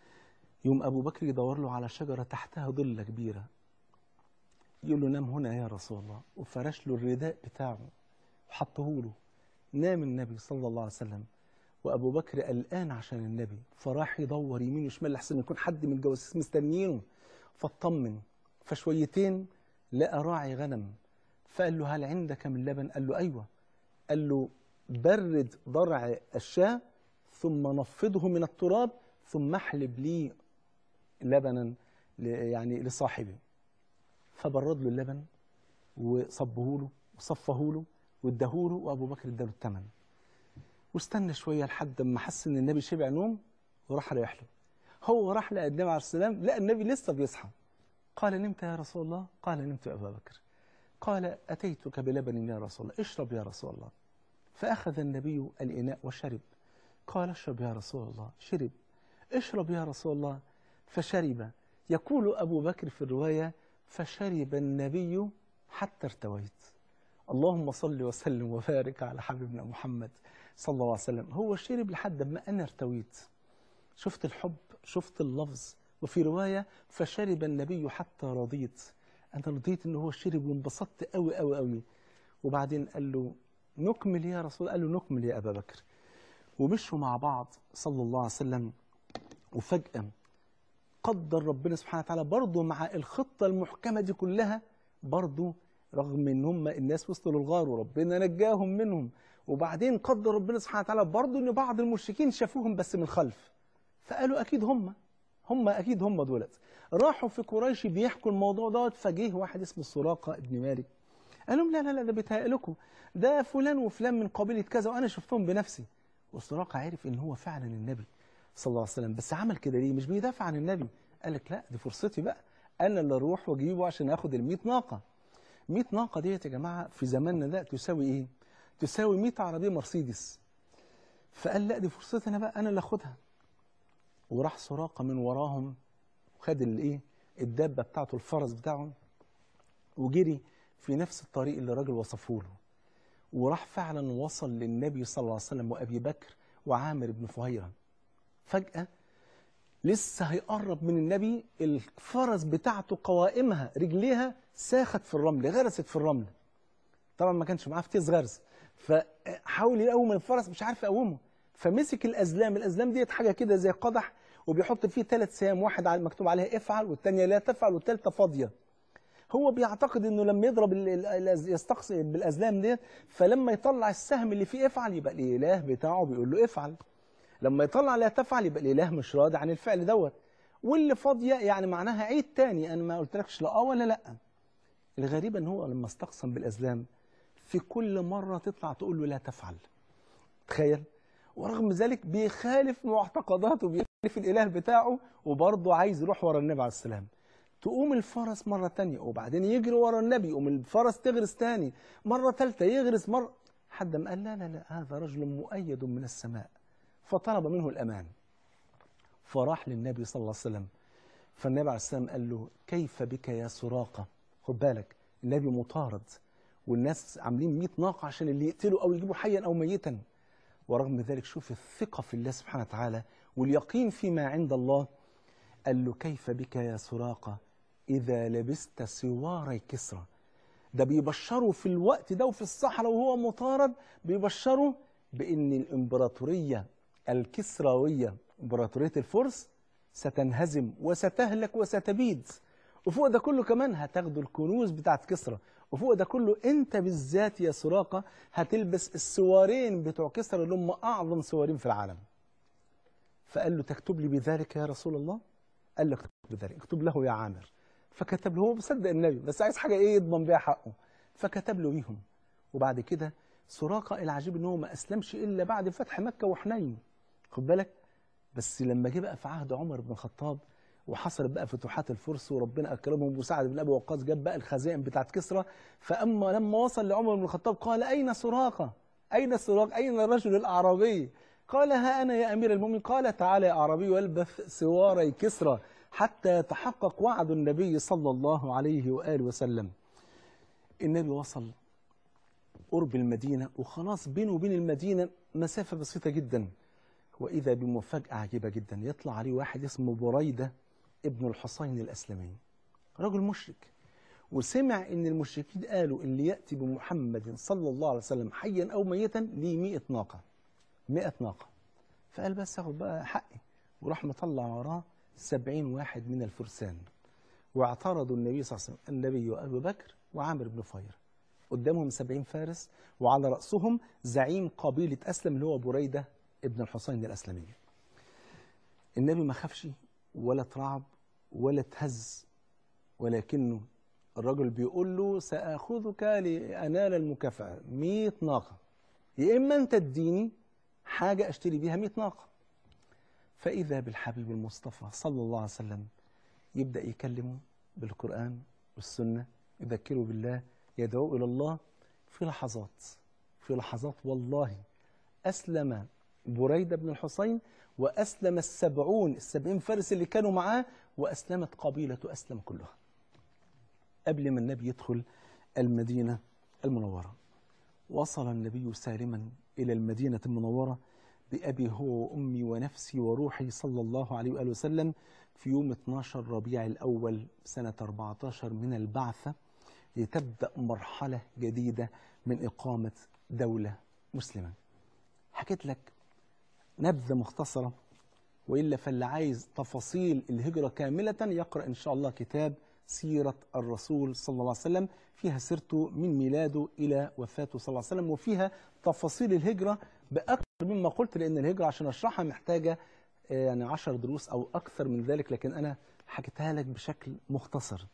يوم أبو بكر يدور له على شجرة تحتها ظلة كبيرة، يقول له نام هنا يا رسول الله، وفرش له الرداء بتاعه وحطه له. نام النبي صلى الله عليه وسلم، وأبو بكر قلقان عشان النبي، فراح يدور يمين وشمال لحسن يكون حد من الجواسيس مستنيينه، فاطمن. فشويتين لقى راعي غنم، فقال له هل عندك من لبن؟ قال له أيوة. قال له برد ضرع الشاة ثم نفضه من التراب ثم احلب لي لبنا يعني لصاحبي. فبرد له اللبن وصبه له وصفه له واداه له، وأبو بكر اداله الثمن. واستنى شوية لحد ما حس إن النبي شبع نوم وراح رايح له. هو راح لقى النبي عليه السلام، لقى النبي لسه بيصحى. قال: نمت يا رسول الله؟ قال: نمت يا أبا بكر. قال: أتيتك بلبن يا رسول الله، اشرب يا رسول الله. فأخذ النبي الإناء وشرب. قال: اشرب يا رسول الله. شرب. اشرب يا رسول الله. فشرب. يقول أبو بكر في الرواية: فشرب النبي حتى ارتويت. اللهم صل وسلم وبارك على حبيبنا محمد صلى الله عليه وسلم. هو شرب لحد ما أنا ارتويت. شفت الحب، شفت اللفظ. وفي رواية: فشرب النبي حتى رضيت. أنا رضيت إن هو شرب وانبسطت قوي قوي قوي. وبعدين قال له: نكمل يا رسول الله. قال له: نكمل يا أبا بكر. ومشوا مع بعض صلى الله عليه وسلم. وفجأة قدر ربنا سبحانه وتعالى برضه مع الخطة المحكمة دي كلها، برضه رغم ان هم الناس وصلوا للغار وربنا نجاهم منهم، وبعدين قدر ربنا سبحانه وتعالى برضه ان بعض المشركين شافوهم بس من خلف، فقالوا اكيد هم هم اكيد هم دولت. راحوا في قريش بيحكوا الموضوع دوت، فجيه واحد اسمه سراقة ابن مالك قال لهم: لا لا لا ده بيتهيأ لكم، ده فلان وفلان من قبيلة كذا وانا شفتهم بنفسي. وسراقة عرف ان هو فعلا النبي صلى الله عليه وسلم، بس عمل كده ليه؟ مش بيدافع عن النبي. قال لك: لا دي فرصتي بقى، انا اللي اروح واجيبه عشان اخد ال مية ناقة. مية ناقة ديت يا جماعة في زماننا ده تساوي ايه؟ تساوي مية عربية مرسيدس. فقال: لا دي فرصتي انا بقى، انا اللي اخدها. وراح سراقة من وراهم وخد الايه؟ الدابة بتاعته، الفرس بتاعه، وجري في نفس الطريق اللي الراجل وصفه له. وراح فعلا وصل للنبي صلى الله عليه وسلم وابي بكر وعامر بن فهيرة. فجأة لسه هيقرب من النبي، الفرس بتاعته قوائمها رجليها ساخت في الرمل، غرست في الرمل. طبعا ما كانش معاه فتيس غرس، فحاول يقوم الفرس مش عارف يقومه، فمسك الازلام. الازلام ديت حاجه كده زي قدح وبيحط فيه ثلاث سهام، واحد مكتوب عليها افعل والثانيه لا تفعل والثالثه فاضيه. هو بيعتقد انه لما يضرب يستقصي بالازلام ديت، فلما يطلع السهم اللي فيه افعل يبقى الاله بتاعه بيقول له افعل، لما يطلع لا تفعل يبقى الاله مش راضي عن الفعل دوت، واللي فاضيه يعني معناها عيد تاني، انا ما قلتلكش لا اه ولا لا. الغريب ان هو لما استقسم بالازلام في كل مره تطلع تقول له لا تفعل. تخيل، ورغم ذلك بيخالف معتقداته، بيخالف الاله بتاعه، وبرضه عايز يروح ورا النبي عليه السلام. تقوم الفرس مره ثانيه وبعدين يجري ورا النبي، يقوم الفرس تغرس ثاني، مره ثالثه يغرس مره، حد ما قال لا لا لا هذا رجل مؤيد من السماء، فطلب منه الأمان. فراح للنبي صلى الله عليه وسلم، فالنبي عليه السلام قال له: كيف بك يا سراقة؟ خد بالك النبي مطارد والناس عاملين مية ناقة عشان اللي يقتلوا أو يجيبوا حيا أو ميتا، ورغم ذلك شوف الثقة في الله سبحانه وتعالى واليقين فيما عند الله. قال له: كيف بك يا سراقة إذا لبست سواري كسرى؟ ده بيبشروا في الوقت ده وفي الصحراء وهو مطارد، بيبشروا بأن الإمبراطورية الكسراوية إمبراطورية الفرس ستنهزم وستهلك وستبيد، وفوق ده كله كمان هتاخدوا الكنوز بتاعت كسرى، وفوق ده كله أنت بالذات يا سراقة هتلبس السوارين بتوع كسرى اللي هم أعظم سوارين في العالم. فقال له: تكتب لي بذلك يا رسول الله؟ قال له: اكتب بذلك، اكتب له يا عامر. فكتب له، هو مصدق النبي بس عايز حاجة إيه يضمن بيها حقه، فكتب له بيهم. وبعد كده سراقة العجيب ان هو ما اسلمش الا بعد فتح مكة وحنين، خد بالك. بس لما جه بقى في عهد عمر بن الخطاب وحصلت بقى فتوحات الفرس وربنا اكرمهم وسعد بن ابي وقاص جاب بقى الخزائن بتاعت كسرى، فاما لما وصل لعمر بن الخطاب قال: اين سراقة؟ اين سراقة؟ اين الرجل الاعرابي؟ قال: ها انا يا امير المؤمنين. قال: تعالى يا اعرابي والبث سواري كسرى حتى يتحقق وعد النبي صلى الله عليه واله وسلم. النبي وصل قرب المدينة وخلاص بينه وبين المدينة مسافة بسيطة جدا، وإذا بمفاجأة عجيبة جدا. يطلع عليه واحد اسمه بريدة ابن الحصين الأسلمي، رجل مشرك، وسمع إن المشركين قالوا اللي يأتي بمحمد صلى الله عليه وسلم حيا أو ميتا ليه مئة ناقة، مئة ناقة. فقال بس أخذ بقى حقي، وراح مطلع وراه سبعين واحد من الفرسان، واعترضوا النبي صلى الله عليه وسلم، النبي وأبو بكر وعامر بن فهيرة، قدامهم سبعين فارس وعلى رأسهم زعيم قبيلة أسلم اللي هو بريدة ابن الحصين الأسلمي. النبي ما خافش ولا اترعب ولا اتهز، ولكنه الرجل بيقول له: سأخذك لأنال المكافأة مئة ناقة، يا إما أنت تديني حاجة أشتري بيها مئة ناقة. فإذا بالحبيب المصطفى صلى الله عليه وسلم يبدأ يكلمه بالقرآن والسنة، يذكره بالله، يدعو إلى الله. في لحظات في لحظات والله أسلم بريدة بن الحصين، وأسلم السبعون السبعين فارس اللي كانوا معاه، وأسلمت قبيلة أسلم كلها قبل ما النبي يدخل المدينة المنورة. وصل النبي سالما إلى المدينة المنورة بأبي هو وأمي ونفسي وروحي صلى الله عليه وآله وسلم في يوم اثني عشر ربيع الأول سنة أربعة عشر من البعثة، لتبدأ مرحلة جديدة من إقامة دولة مسلمة. حكيت لك نبذة مختصرة، وإلا فاللي عايز تفاصيل الهجرة كاملة يقرأ إن شاء الله كتاب سيرة الرسول صلى الله عليه وسلم، فيها سيرته من ميلاده إلى وفاته صلى الله عليه وسلم، وفيها تفاصيل الهجرة بأكثر مما قلت، لأن الهجرة عشان أشرحها محتاجة يعني عشر دروس أو أكثر من ذلك، لكن أنا حكيتها لك بشكل مختصر.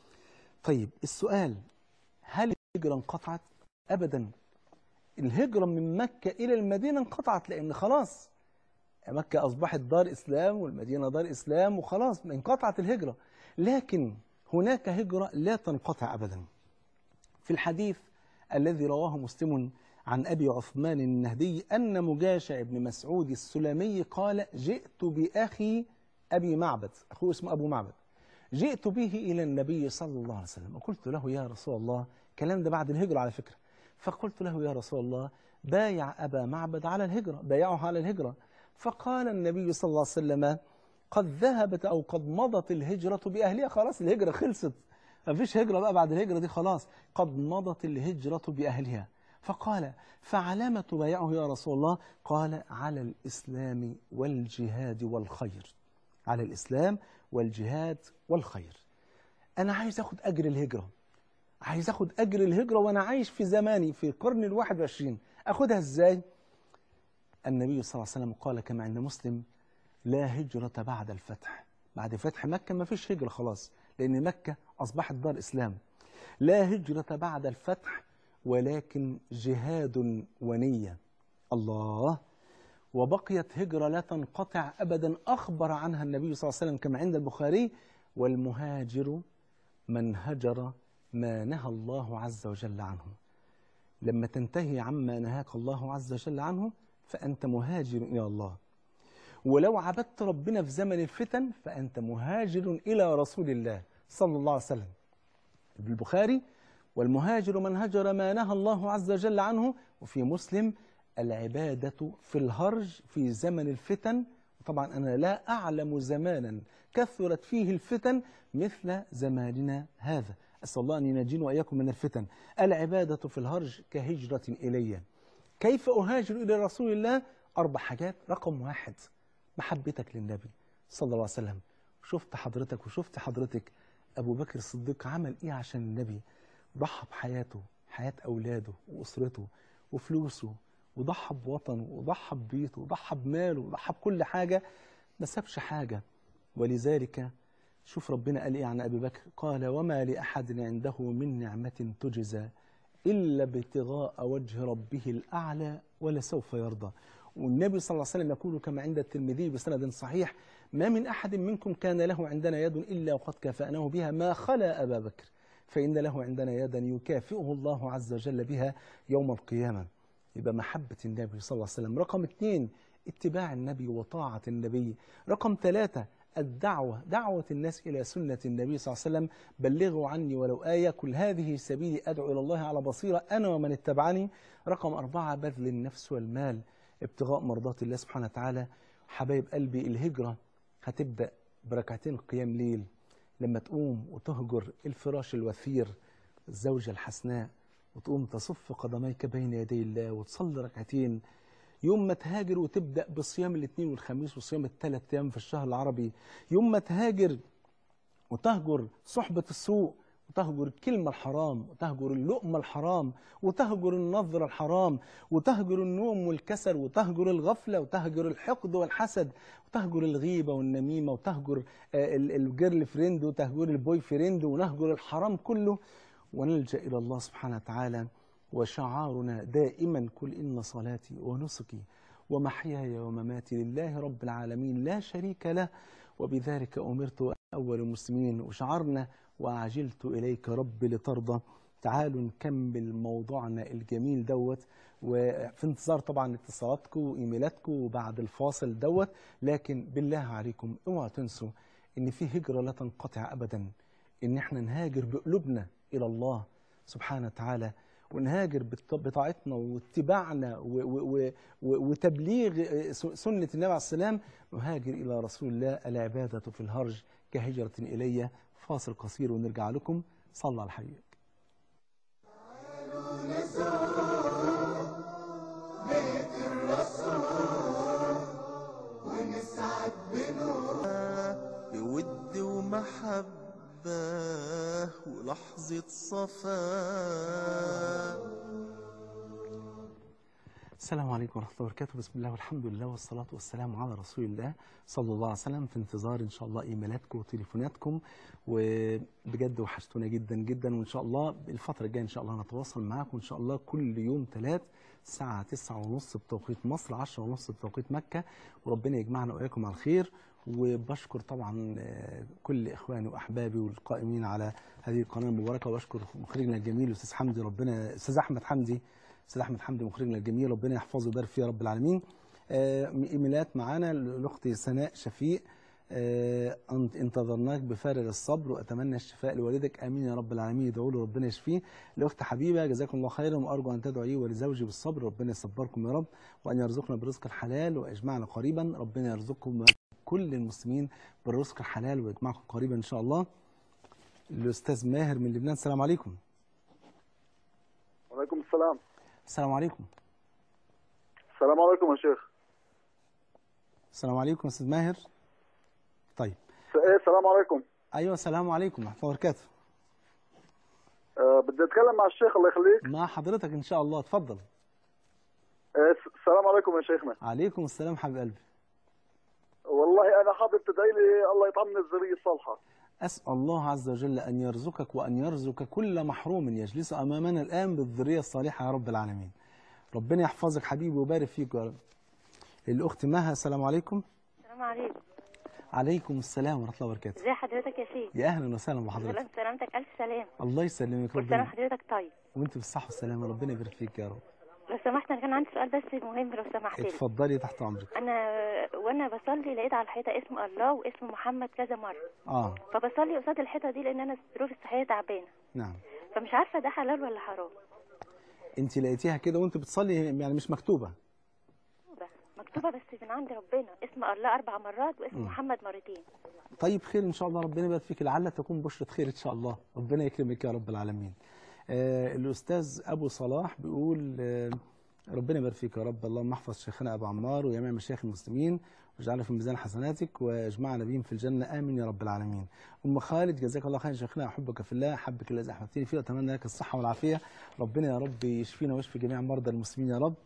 طيب السؤال، هل الهجرة انقطعت؟ أبدا. الهجرة من مكة إلى المدينة انقطعت، لأن خلاص مكة أصبحت دار إسلام والمدينة دار إسلام، وخلاص انقطعت الهجرة. لكن هناك هجرة لا تنقطع أبدا. في الحديث الذي رواه مسلم عن أبي عثمان النهدي أن مجاشع بن مسعود السلمي قال: جئت بأخي أبي معبد، أخوه اسمه أبو معبد، جئت به إلى النبي صلى الله عليه وسلم وقلت له: يا رسول الله، الكلام ده بعد الهجرة على فكرة، فقلت له: يا رسول الله، بايع أبا معبد على الهجرة، بايعه على الهجرة. فقال النبي صلى الله عليه وسلم: قد ذهبت أو قد مضت الهجرة بأهلها، خلاص الهجرة خلصت، ما فيش هجرة بقى بعد الهجرة دي، خلاص قد مضت الهجرة بأهلها. فقال: فعلى تبايعه يا رسول الله؟ قال: على الإسلام والجهاد والخير، على الإسلام والجهاد والخير. أنا عايز أخد أجر الهجرة، عايز أخد أجر الهجرة وأنا عايش في زماني في القرن الواحد والعشرين، أخدها إزاي؟ النبي صلى الله عليه وسلم قال كما عند مسلم: لا هجرة بعد الفتح، بعد فتح مكة ما فيش هجرة خلاص، لأن مكة أصبحت دار إسلام. لا هجرة بعد الفتح ولكن جهاد ونية. الله. وبقيت هجرة لا تنقطع أبدا، أخبر عنها النبي صلى الله عليه وسلم كما عند البخاري: والمهاجر من هجر ما نهى الله عز وجل عنه. لما تنتهي عما نهاك الله عز وجل عنه فأنت مهاجر إلى الله. ولو عبدت ربنا في زمن الفتن فأنت مهاجر إلى رسول الله صلى الله عليه وسلم. بالبخاري: والمهاجر من هجر ما نهى الله عز وجل عنه. وفي مسلم: العبادة في الهرج في زمن الفتن. طبعا أنا لا أعلم زمانا كثرت فيه الفتن مثل زماننا هذا، أسأل الله أن ينجينا وإياكم من الفتن. العبادة في الهرج كهجرة إلي. كيف أهاجر إلى رسول الله؟ أربع حاجات. رقم واحد: محبتك للنبي صلى الله عليه وسلم. شفت حضرتك وشفت حضرتك أبو بكر الصديق عمل إيه عشان النبي؟ ضحى بحياته، حياة أولاده وأسرته وفلوسه، وضحى بوطنه وضحى ببيته وضحى بماله وضحى بكل حاجة، ما سابش حاجة. ولذلك شوف ربنا قال إيه عن أبي بكر؟ قال: وما لأحد عنده من نعمة تجزى إلا ابتغاء وجه ربه الأعلى ولسوف يرضى. والنبي صلى الله عليه وسلم يقول كما عند الترمذي بسند صحيح: ما من أحد منكم كان له عندنا يد إلا وقد كافأناه بها ما خلا أبا بكر، فإن له عندنا يدا يكافئه الله عز وجل بها يوم القيامة. يبقى محبة النبي صلى الله عليه وسلم. رقم اثنين: اتباع النبي وطاعة النبي. رقم ثلاثة: الدعوة، دعوة الناس إلى سنة النبي صلى الله عليه وسلم. بلغوا عني ولو آية، كل هذه سبيلي أدعو إلى الله على بصيرة أنا ومن اتبعني. رقم أربعة: بذل النفس والمال ابتغاء مرضات الله سبحانه وتعالى. حبايب قلبي، الهجرة هتبدأ بركعتين قيام ليل، لما تقوم وتهجر الفراش الوثير، الزوجة الحسناء، وتقوم تصف قدميك بين يدي الله وتصلي ركعتين. يوم ما تهاجر وتبدأ بصيام الاثنين والخميس وصيام الثلاث أيام في الشهر العربي. يوم ما تهاجر وتهجر صحبة السوء، وتهجر الكلمة الحرام، وتهجر اللقمة الحرام، وتهجر النظر الحرام، وتهجر النوم والكسل، وتهجر الغفلة، وتهجر الحقد والحسد، وتهجر الغيبة والنميمة، وتهجر الجيرل فريند، وتهجر البوي فريند، ونهجر الحرام كله، ونلجأ إلى الله سبحانه وتعالى. وشعارنا دائما: قل إن صلاتي ونسكي ومحياي ومماتي لله رب العالمين لا شريك له وبذلك أمرت وأنا أول المسلمين. وشعرنا وعجلت إليك رب لترضى. تعالوا نكمل موضوعنا الجميل دوت، وفي انتظار طبعا اتصالاتكم وإيميلاتكم وبعد الفاصل دوت. لكن بالله عليكم اوعوا تنسوا إن في هجرة لا تنقطع أبدا، إن احنا نهاجر بقلوبنا إلى الله سبحانه وتعالى، ونهاجر بطاعتنا واتباعنا وتبليغ سنة النبي عليه السلام. نهاجر إلى رسول الله. العبادة في الهرج كهجرة إلي. فاصل قصير ونرجع لكم. صلى على حبيبك. بيت الرسول ونسعد بنور بود ومحبة ولحظة صفاء. السلام عليكم ورحمة الله وبركاته. بسم الله والحمد لله والصلاة والسلام على رسول الله صلى الله عليه وسلم. في انتظار إن شاء الله إيميلاتكم وتليفوناتكم، وبجد وحشتونا جدا جدا. وإن شاء الله الفترة الجاية إن شاء الله نتواصل معاكم إن شاء الله كل يوم ثلاث الساعة تسعة ونص بتوقيت مصر، عشرة ونص بتوقيت مكة، وربنا يجمعنا وإياكم على الخير. وبشكر طبعا كل إخواني وأحبابي والقائمين على هذه القناة المباركة، وأشكر مخرجنا الجميل الأستاذ حمدي، ربنا أستاذ أحمد حمدي أستاذ أحمد حمدي مخرجنا الجميل، ربنا يحفظه ويبارك فيه يا رب العالمين. إيميلات معانا لأختي سناء شفيق. انتظرناك بفارغ الصبر وأتمنى الشفاء لوالدك، آمين يا رب العالمين. يدعوا له ربنا يشفيه. لأخت حبيبة جزاكم الله خيرا، وأرجو أن تدعوا لي ولزوجي بالصبر، ربنا يصبركم يا رب، وأن يرزقنا برزق الحلال ويجمعنا قريبا. ربنا يرزقكم كل المسلمين بالرزق الحلال ويجمعكم قريبا إن شاء الله. الأستاذ ماهر من لبنان. السلام عليكم. وعليكم السلام. السلام عليكم. السلام عليكم يا شيخ. السلام عليكم أستاذ ماهر. طيب. ايه السلام عليكم. أيوة السلام عليكم ورحمة الله وبركاته. أه بدي أتكلم مع الشيخ الله يخليك. مع حضرتك إن شاء الله، اتفضل. أه السلام عليكم يا شيخنا. عليكم السلام حبيب قلبي. والله أنا حابب تدعي لي الله يطعمني الذرية الصالحة. أسأل الله عز وجل أن يرزقك وأن يرزق كل محروم يجلس أمامنا الآن بالذرية الصالحة يا رب العالمين. ربنا يحفظك حبيبي ويبارك فيك يا رب. الأخت مها. السلام عليكم. السلام عليكم. عليكم السلام ورحمة الله وبركاته. ازي حضرتك يا شيخ؟ يا أهلا وسهلا بحضرتك. سلامتك ألف سلام. الله يسلمك ربنا. وسلام حضرتك طيب. وأنت بالصحة والسلامة، ربنا يبارك فيك يا رب. لو سمحت أنا كان عندي سؤال بس مهم لو سمحت لي. اتفضلي تحت أمرك. أنا وأنا بصلي لقيت على الحيطة اسم الله واسم محمد كذا مرة. آه. فبصلي قصاد الحيطة دي لأن أنا ظروفي الصحية تعبانة. نعم. فمش عارفة ده حلال ولا حرام. أنت لقيتيها كده وأنت بتصلي يعني مش مكتوبة؟ مكتوبة بس من عند ربنا، اسم الله أربع مرات واسم م. محمد مرتين. طيب خير إن شاء الله، ربنا يبارك فيك، لعل تكون بشرة خير إن شاء الله، ربنا يكرمك يا رب العالمين. آه الأستاذ أبو صلاح بيقول آه ربنا يبارك فيك يا رب، اللهم احفظ شيخنا أبو عمار وجميع مشايخ المسلمين واجعله في ميزان حسناتك واجمعنا بهم في الجنة، آمين يا رب العالمين. أم خالد جزاك الله خير شيخنا، أحبك في الله، أحبك الذي أحببتني فيه، وأتمنى لك الصحة والعافية، ربنا يا رب يشفينا ويشفي جميع مرضى المسلمين يا رب.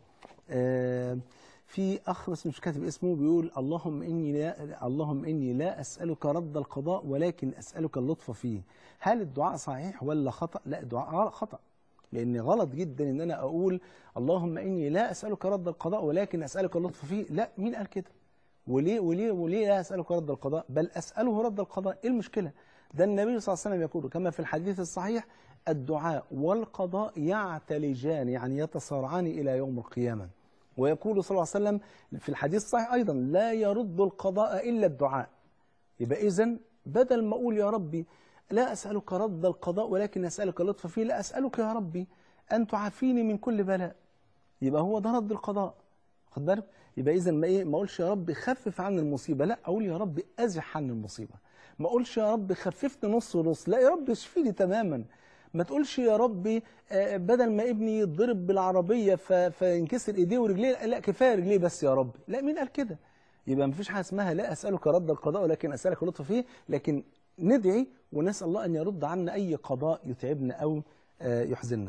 آه في أخ بس مش كاتب اسمه بيقول اللهم إني لا اللهم إني لا أسألك رد القضاء ولكن أسألك اللطف فيه. هل الدعاء صحيح ولا خطأ؟ لا الدعاء خطأ، لأن غلط جدا إن أنا أقول اللهم إني لا أسألك رد القضاء ولكن أسألك اللطف فيه. لا، مين قال كده؟ وليه وليه وليه لا أسألك رد القضاء؟ بل أسأله رد القضاء. إيه المشكلة؟ ده النبي صلى الله عليه وسلم يقول كما في الحديث الصحيح الدعاء والقضاء يعتلجان، يعني يتصارعان إلى يوم القيامة. ويقول صلى الله عليه وسلم في الحديث الصحيح أيضا لا يرد القضاء إلا الدعاء. يبقى إذن بدل ما أقول يا ربي لا أسألك رد القضاء ولكن أسألك اللطف فيه، لا أسألك يا ربي أن تعافيني من كل بلاء، يبقى هو ده رد القضاء. خد بالك؟ يبقى إذن ما إيه ما أقولش يا ربي خفف عن المصيبة، لا أقول يا ربي أزح عن المصيبة. ما أقولش يا ربي خففني نص ونص، لا يا ربي اشفيني تماما. ما تقولش يا ربي بدل ما ابني يتضرب بالعربية فينكسر ايديه ورجليه، لا كفايه رجليه بس يا رب. لا، مين قال كده؟ يبقى ما فيش حاجه اسمها لا اسالك رد القضاء ولكن اسالك اللطف فيه، لكن ندعي ونسال الله ان يرد عنا اي قضاء يتعبنا او يحزننا.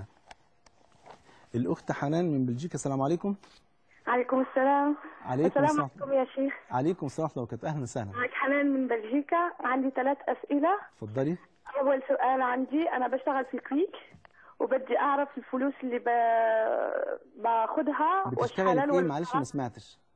الاخت حنان من بلجيكا. السلام عليكم. عليكم السلام. عليكم السلام عليكم يا شيخ. عليكم السلام ورحمه الله وبركاته. اهلا وسهلا. معك حنان من بلجيكا، عندي ثلاث اسئله. اتفضلي. أول سؤال عندي، أنا بشتغل في كليك وبدي أعرف الفلوس اللي ب... باخدها بتشتغل في إيه؟ معلش ما سمعتش.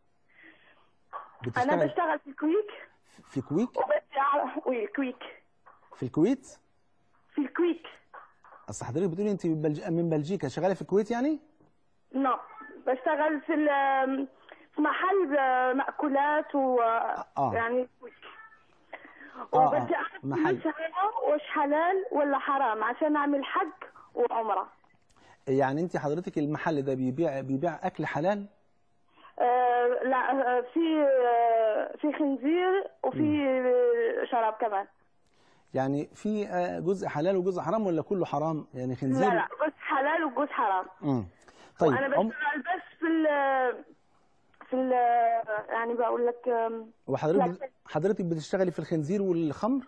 بتشتغل انا بشتغل في الكويت. في كويك؟ وبشتغل وي الكويت. في الكويت؟ في الكويت. اصل حضرتك بتقولي انت من بلج... من بلجيكا، شغاله في الكويت يعني؟ نعم بشتغل في ال- في محل مأكولات و آه. يعني آه، وبدي آه. اعرف محل. مش هذا وش حلال ولا حرام عشان اعمل حج وعمره. يعني انت حضرتك المحل ده بيبيع بيبيع اكل حلال؟ آه لا آه، في آه، في خنزير وفي آه، شراب كمان. يعني في آه، جزء حلال وجزء حرام ولا كله حرام؟ يعني خنزير؟ لا لا جزء حلال وجزء حرام. امم طيب وانا عم... بشتغل بس في ال في ال يعني بقول لك آم، وحضرتك لا. حضرتك بتشتغلي في الخنزير والخمر؟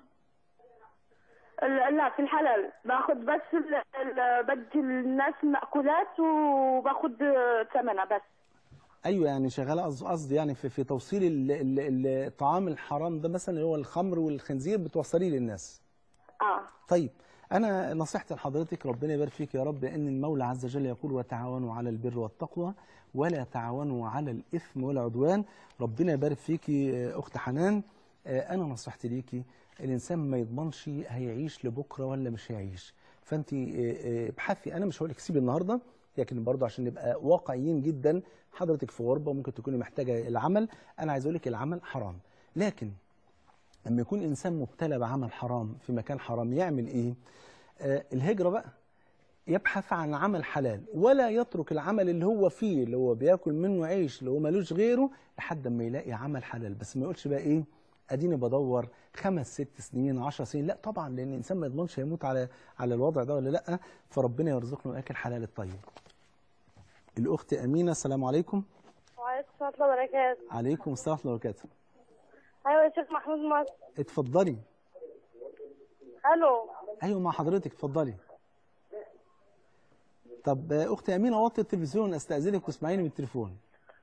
ال- لا في الحلال باخذ بس ال- ال- بدي الناس المأكولات وباخذ آه، ثمنها بس. ايوه يعني شغاله قصد قصدي يعني في في توصيل ال- ال- الطعام الحرام ده مثلا اللي هو الخمر والخنزير بتوصليه للناس. اه طيب انا نصيحتي لحضرتك ربنا يبارك فيك يا رب، ان المولى عز وجل يقول وتعاونوا على البر والتقوى ولا تعاونوا على الاثم والعدوان. ربنا يبارك فيكي اخت حنان. انا نصيحتي ليكي الانسان ما يضمنش هيعيش لبكره ولا مش هيعيش، فانت ابحثي. انا مش هقول لك سيبي النهارده، لكن برضه عشان نبقى واقعيين جدا، حضرتك في غربه وممكن تكوني محتاجه العمل. انا عايز اقول لك العمل حرام، لكن لما يكون انسان مبتلى بعمل حرام في مكان حرام يعمل ايه؟ آه الهجره بقى، يبحث عن عمل حلال ولا يترك العمل اللي هو فيه اللي هو بياكل منه عيش اللي هو ملوش غيره لحد ما يلاقي عمل حلال. بس ما يقولش بقى ايه اديني بدور خمس ست سنين عشر سنين، لا طبعا، لان الانسان ما يضمنش هيموت على على الوضع ده ولا لا. فربنا يرزقنا اكل حلال الطيب. الاخت امينه، السلام عليكم. وعليكم السلام ورحمه الله وبركاته. عليكم السلام ورحمه الله وبركاته. ايوه يا شيخ محمود مصر. اتفضلي. الو. ايوه مع حضرتك، اتفضلي. طب اختي امينه وطي التلفزيون استاذنك واسمعيني من التليفون.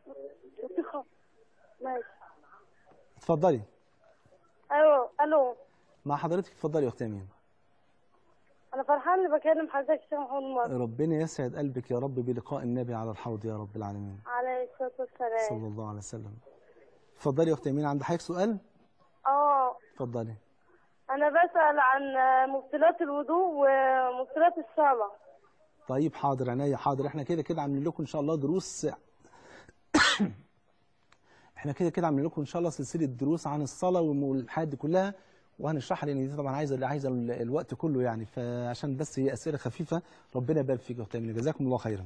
ماشي. اتفضلي. ايوه الو. مع حضرتك، اتفضلي يا اختي امينه. انا فرحان اني بكلم حضرتك يا شيخ محمود مصر. ربنا يسعد قلبك يا رب بلقاء النبي على الحوض يا رب العالمين. عليه الصلاه والسلام. صلى الله عليه وسلم. اتفضلي يا اختي امينه، عند حضرتك سؤال؟ اه. اتفضلي. انا بسال عن مبطلات الوضوء ومبطلات الصلاه. طيب حاضر عينيا، حاضر. احنا كده كده عاملين لكم ان شاء الله دروس احنا كده كده عاملين لكم ان شاء الله سلسله دروس عن الصلاه والحاجات دي كلها، وهنشرحها لان دي طبعا عايزه عايزه الوقت كله يعني، فعشان بس هي اسئله خفيفه. ربنا يبارك فيك يا اختي امينه، جزاكم الله خيرا.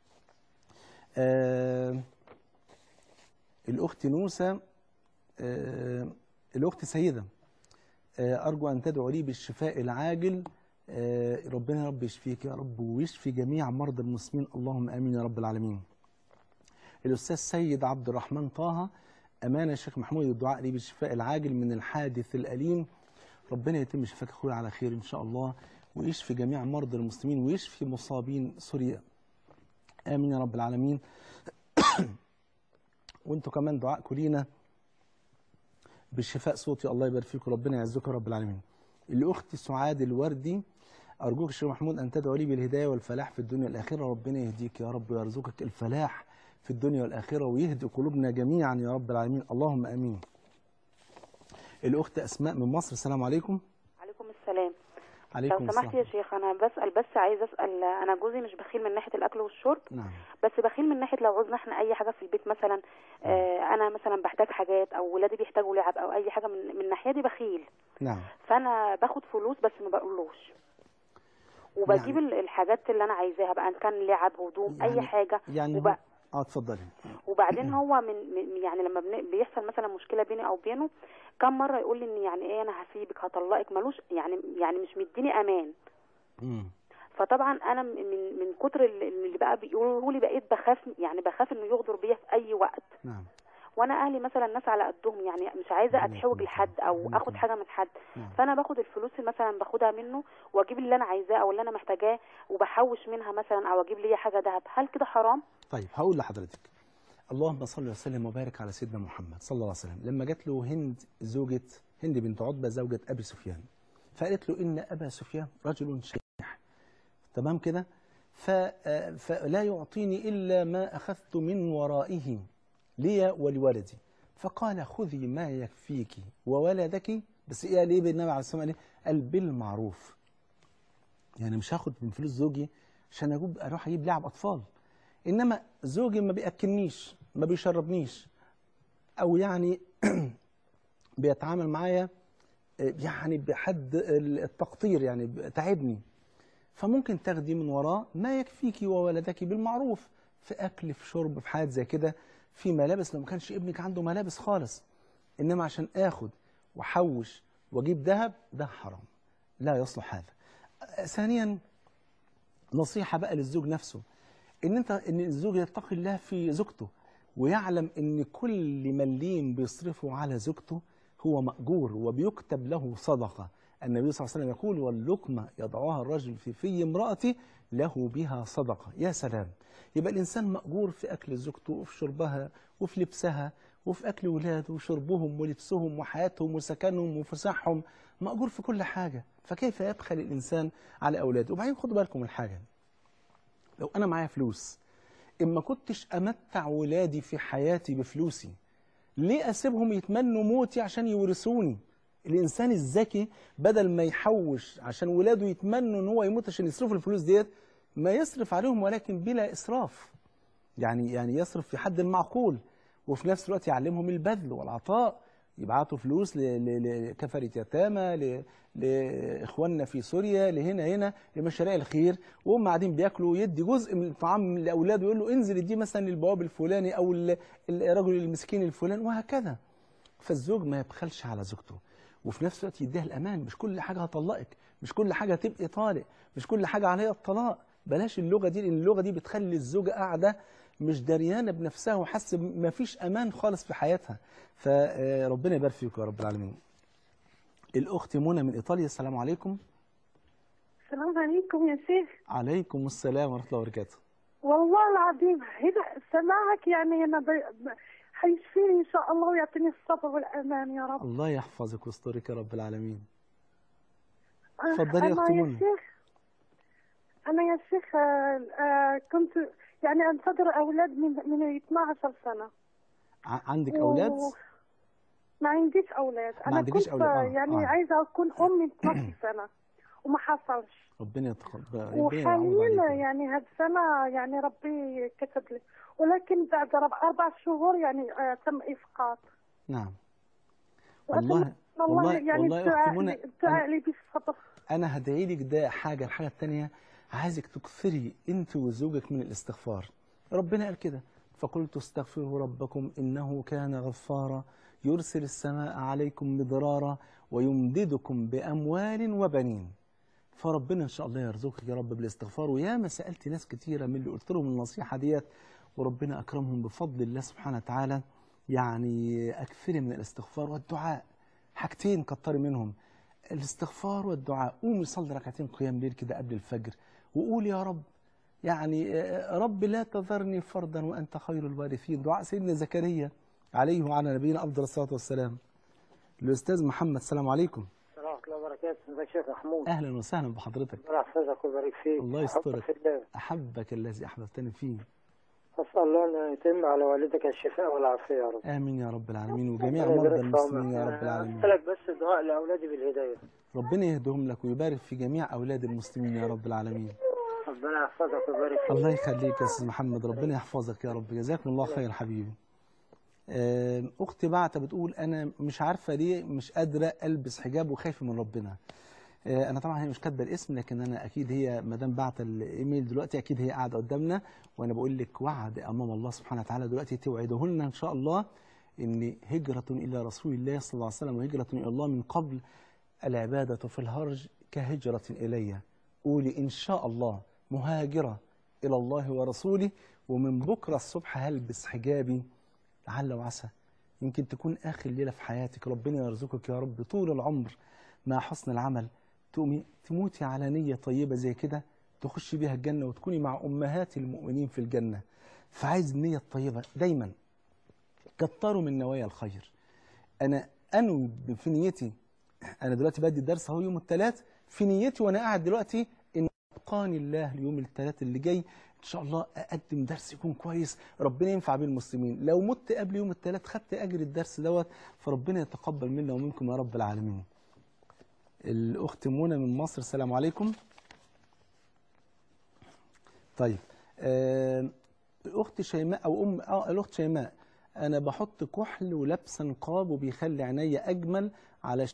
آه الاخت نوسه، آه الاخت سيده، آه ارجو ان تدعو لي بالشفاء العاجل. آه ربنا يا رب يشفيك يا رب ويشفي جميع مرضى المسلمين، اللهم امين يا رب العالمين. الاستاذ سيد عبد الرحمن طه، امانه يا شيخ محمود الدعاء لي بالشفاء العاجل من الحادث الاليم. ربنا يتم شفاك اخويا على خير ان شاء الله، ويشفي جميع مرضى المسلمين ويشفي مصابين سوريا، امين يا رب العالمين. وانتوا كمان دعائكم لينا بالشفاء صوتي، الله يبارك فيكم، ربنا يعزكم يا رب العالمين. الاخت سعاد الوردي، ارجوك يا شيخ محمود ان تدعو لي بالهدايه والفلاح في الدنيا والاخره. ربنا يهديك يا رب ويرزقك الفلاح في الدنيا والاخره ويهدي قلوبنا جميعا يا رب العالمين، اللهم امين. الاخت اسماء من مصر، السلام عليكم. عليكم السلام. عليكم لو سمحت يا شيخ، انا بسال بس عايز اسال، انا جوزي مش بخيل من ناحيه الاكل والشرب. نعم. بس بخيل من ناحيه لو عوزنا احنا اي حاجه في البيت مثلا، آه انا مثلا بحتاج حاجات او ولادي بيحتاجوا لعب او اي حاجه من من الناحيه دي بخيل. نعم. فانا باخد فلوس بس ما بقولوش، وبجيب يعني الحاجات اللي انا عايزاها بقى، ان كان لعب هدوم يعني اي حاجه. يعني وب... اه اتفضلي. وبعدين هو من, من يعني لما بن... بيحصل مثلا مشكله بيني او بينه، كم مره يقول لي ان يعني ايه انا هسيبك هطلقك، ملوش يعني يعني مش مديني امان. امم فطبعا انا من من كتر اللي بقى بيقولوا لي بقيت بخاف، يعني بخاف انه يغدر بيا في اي وقت. نعم. وانا اهلي مثلا ناس على قدهم، يعني مش عايزه اتحوج لحد او اخد حاجه من حد. نعم. فانا باخد الفلوس مثلا باخدها منه واجيب اللي انا عايزاه او اللي انا محتاجاه وبحوش منها مثلا، او اجيب لي حاجه ذهب. هل كده حرام؟ طيب هقول لحضرتك، اللهم صل وسلم وبارك على سيدنا محمد صلى الله عليه وسلم. لما جات له هند زوجة هند بنت عتبة زوجة أبي سفيان، فقالت له إن أبا سفيان رجل شيح، تمام كده، فلا يعطيني إلا ما أخذت من ورائه لي ولولدي، فقال خذي ما يكفيك وولدك، بس ايه قال ايه بالنبي عليه الصلاه والسلام؟ قال بالمعروف. يعني مش هاخد من فلوس زوجي عشان اجيب اروح اجيب لعب اطفال، انما زوجي ما بياكلنيش ما بيشربنيش او يعني بيتعامل معايا يعني بحد التقطير، يعني تعبني، فممكن تاخدي من وراه ما يكفيك وولدك بالمعروف، في اكل في شرب في حاجات زي كده، في ملابس لو ما كانش ابنك عنده ملابس خالص. انما عشان اخد واحوش واجيب ذهب ده حرام، لا يصلح هذا. ثانيا نصيحه بقى للزوج نفسه، ان انت ان الزوج يتقي الله في زوجته ويعلم ان كل مليم بيصرفه على زوجته هو مأجور وبيكتب له صدقه. النبي صلى الله عليه وسلم يقول واللقمه يضعها الرجل في في امراته له بها صدقه. يا سلام، يبقى الانسان مأجور في اكل زوجته وفي شربها وفي لبسها وفي اكل ولاده وشربهم ولبسهم وحياتهم وسكنهم وفسحهم، مأجور في كل حاجه، فكيف يبخل الانسان على اولاده؟ وبعدين خدوا بالكم من حاجه، لو انا معايا فلوس اما كنتش امتع ولادي في حياتي بفلوسي، ليه اسيبهم يتمنوا موتي عشان يورثوني؟ الانسان الذكي بدل ما يحوش عشان ولاده يتمنوا ان هو يموت عشان يصرفوا الفلوس ديت، ما يصرف عليهم ولكن بلا اسراف، يعني يعني يصرف في حد معقول، وفي نفس الوقت يعلمهم البذل والعطاء، يبعتوا فلوس لكفرة يتامى، لاخواننا في سوريا، لهنا هنا لمشاريع الخير، وهم قاعدين بياكلوا يدي جزء من الطعام لاولاده ويقول له انزل اديه مثلا للبواب الفلاني او الرجل المسكين الفلاني، وهكذا. فالزوج ما يبخلش على زوجته، وفي نفس الوقت يديها الامان. مش كل حاجه هطلقك، مش كل حاجه هتبقي طالق، مش كل حاجه عليها الطلاق. بلاش اللغه دي، لان اللغه دي بتخلي الزوجه قاعده مش دريانه بنفسها وحاسه ما فيش امان خالص في حياتها. فربنا يبارك فيكم يا رب العالمين. الاخت منى من ايطاليا، السلام عليكم. السلام عليكم يا شيخ. عليكم السلام ورحمه الله وبركاته. والله العظيم هنا سماعك يعني انا ب... حيشفيني ان شاء الله ويعطيني الصبر والامان يا رب. الله يحفظك ويسترك يا رب العالمين. اتفضلي يا اختي منى. انا يا شيخ آه كنت يعني انتظر اولاد من من اثنتي عشرة سنه. عندك اولاد؟ و... ما عنديش اولاد. ما انا كنت أولاد. آه. يعني آه. عايزه اكون ام من اثناشر سنه وما حصلش. ربنا يتقبل. وحاليا يعني هاد السنه يعني ربي كتب لي، ولكن بعد اربع شهور يعني آه تم اسقاط. نعم. والله والله يعني والله الدعاء الدعاء لي بالصبر. انا هدعي لك ده حاجه. الحاجه الثانيه عايزك تكثري انت وزوجك من الاستغفار. ربنا قال كده فقلت استغفروا ربكم انه كان غفارا يرسل السماء عليكم مدرارا ويمددكم باموال وبنين. فربنا ان شاء الله يرزقك يا رب بالاستغفار. وياما سالت ناس كتيره من اللي قلت لهم النصيحه ديت وربنا اكرمهم بفضل الله سبحانه وتعالى. يعني اكثري من الاستغفار والدعاء، حاجتين كتري منهم، الاستغفار والدعاء. قومي صلي ركعتين قيام ليل كده قبل الفجر وقول يا رب يعني رب لا تذرني فردا وانت خير الوارثين، دعاء سيدنا زكريا عليه وعلى نبينا افضل الصلاه والسلام. الاستاذ محمد، السلام عليكم. السلام ورحمه الله وبركاته. ازيك يا شيخ محمود؟ اهلا وسهلا بحضرتك. الله يحفظك ويبارك فيك. الله يسترك. احبك الذي احببتني فيه. اسال الله ان يتم على والدك الشفاء والعافيه يا رب. امين يا رب العالمين وجميع مرضى المسلمين يا رب العالمين. اسالك بس دعاء لاولادي بالهدايه. ربنا يهدهم لك ويبارك في جميع اولاد المسلمين يا رب العالمين. ربنا يحفظك ويبارك فيك. الله يخليك يا استاذ محمد، ربنا يحفظك يا رب. جزاكم الله خير حبيبي. اختي بعتة بتقول انا مش عارفه ليه مش قادره البس حجاب وخايفه من ربنا. انا طبعا هي مش كاتبه الاسم، لكن انا اكيد هي ما دام بعت الايميل دلوقتي اكيد هي قاعده قدامنا، وانا بقول لك وعد امام الله سبحانه وتعالى دلوقتي توعده لنا ان شاء الله ان هجره الى رسول الله صلى الله عليه وسلم وهجره الى الله من قبل العباده في الهرج كهجره الي. قولي ان شاء الله مهاجره الى الله ورسوله، ومن بكره الصبح هلبس حجابي لعل وعسى يمكن تكون اخر ليله في حياتك. ربنا يرزقك يا رب طول العمر مع حسن العمل، تقومي تموتي على نية طيبة زي كده تخشي بيها الجنة وتكوني مع أمهات المؤمنين في الجنة. فعايز النية الطيبة دايما. كتروا من نوايا الخير. أنا أنوي في نيتي، أنا دلوقتي بدي الدرس أهو يوم الثلاث، في نيتي وأنا قاعد دلوقتي إن أبقاني الله ليوم الثلاث اللي جاي ان شاء الله اقدم درس يكون كويس ربنا ينفع بيه المسلمين. لو مت قبل يوم الثلاث خدت اجر الدرس دوت، فربنا يتقبل منا ومنكم يا رب العالمين. الاخت منى من مصر، السلام عليكم. طيب آه الاخت شيماء او ام اه الاخت شيماء، انا بحط كحل ولابسه نقاب وبيخلي عينيا اجمل على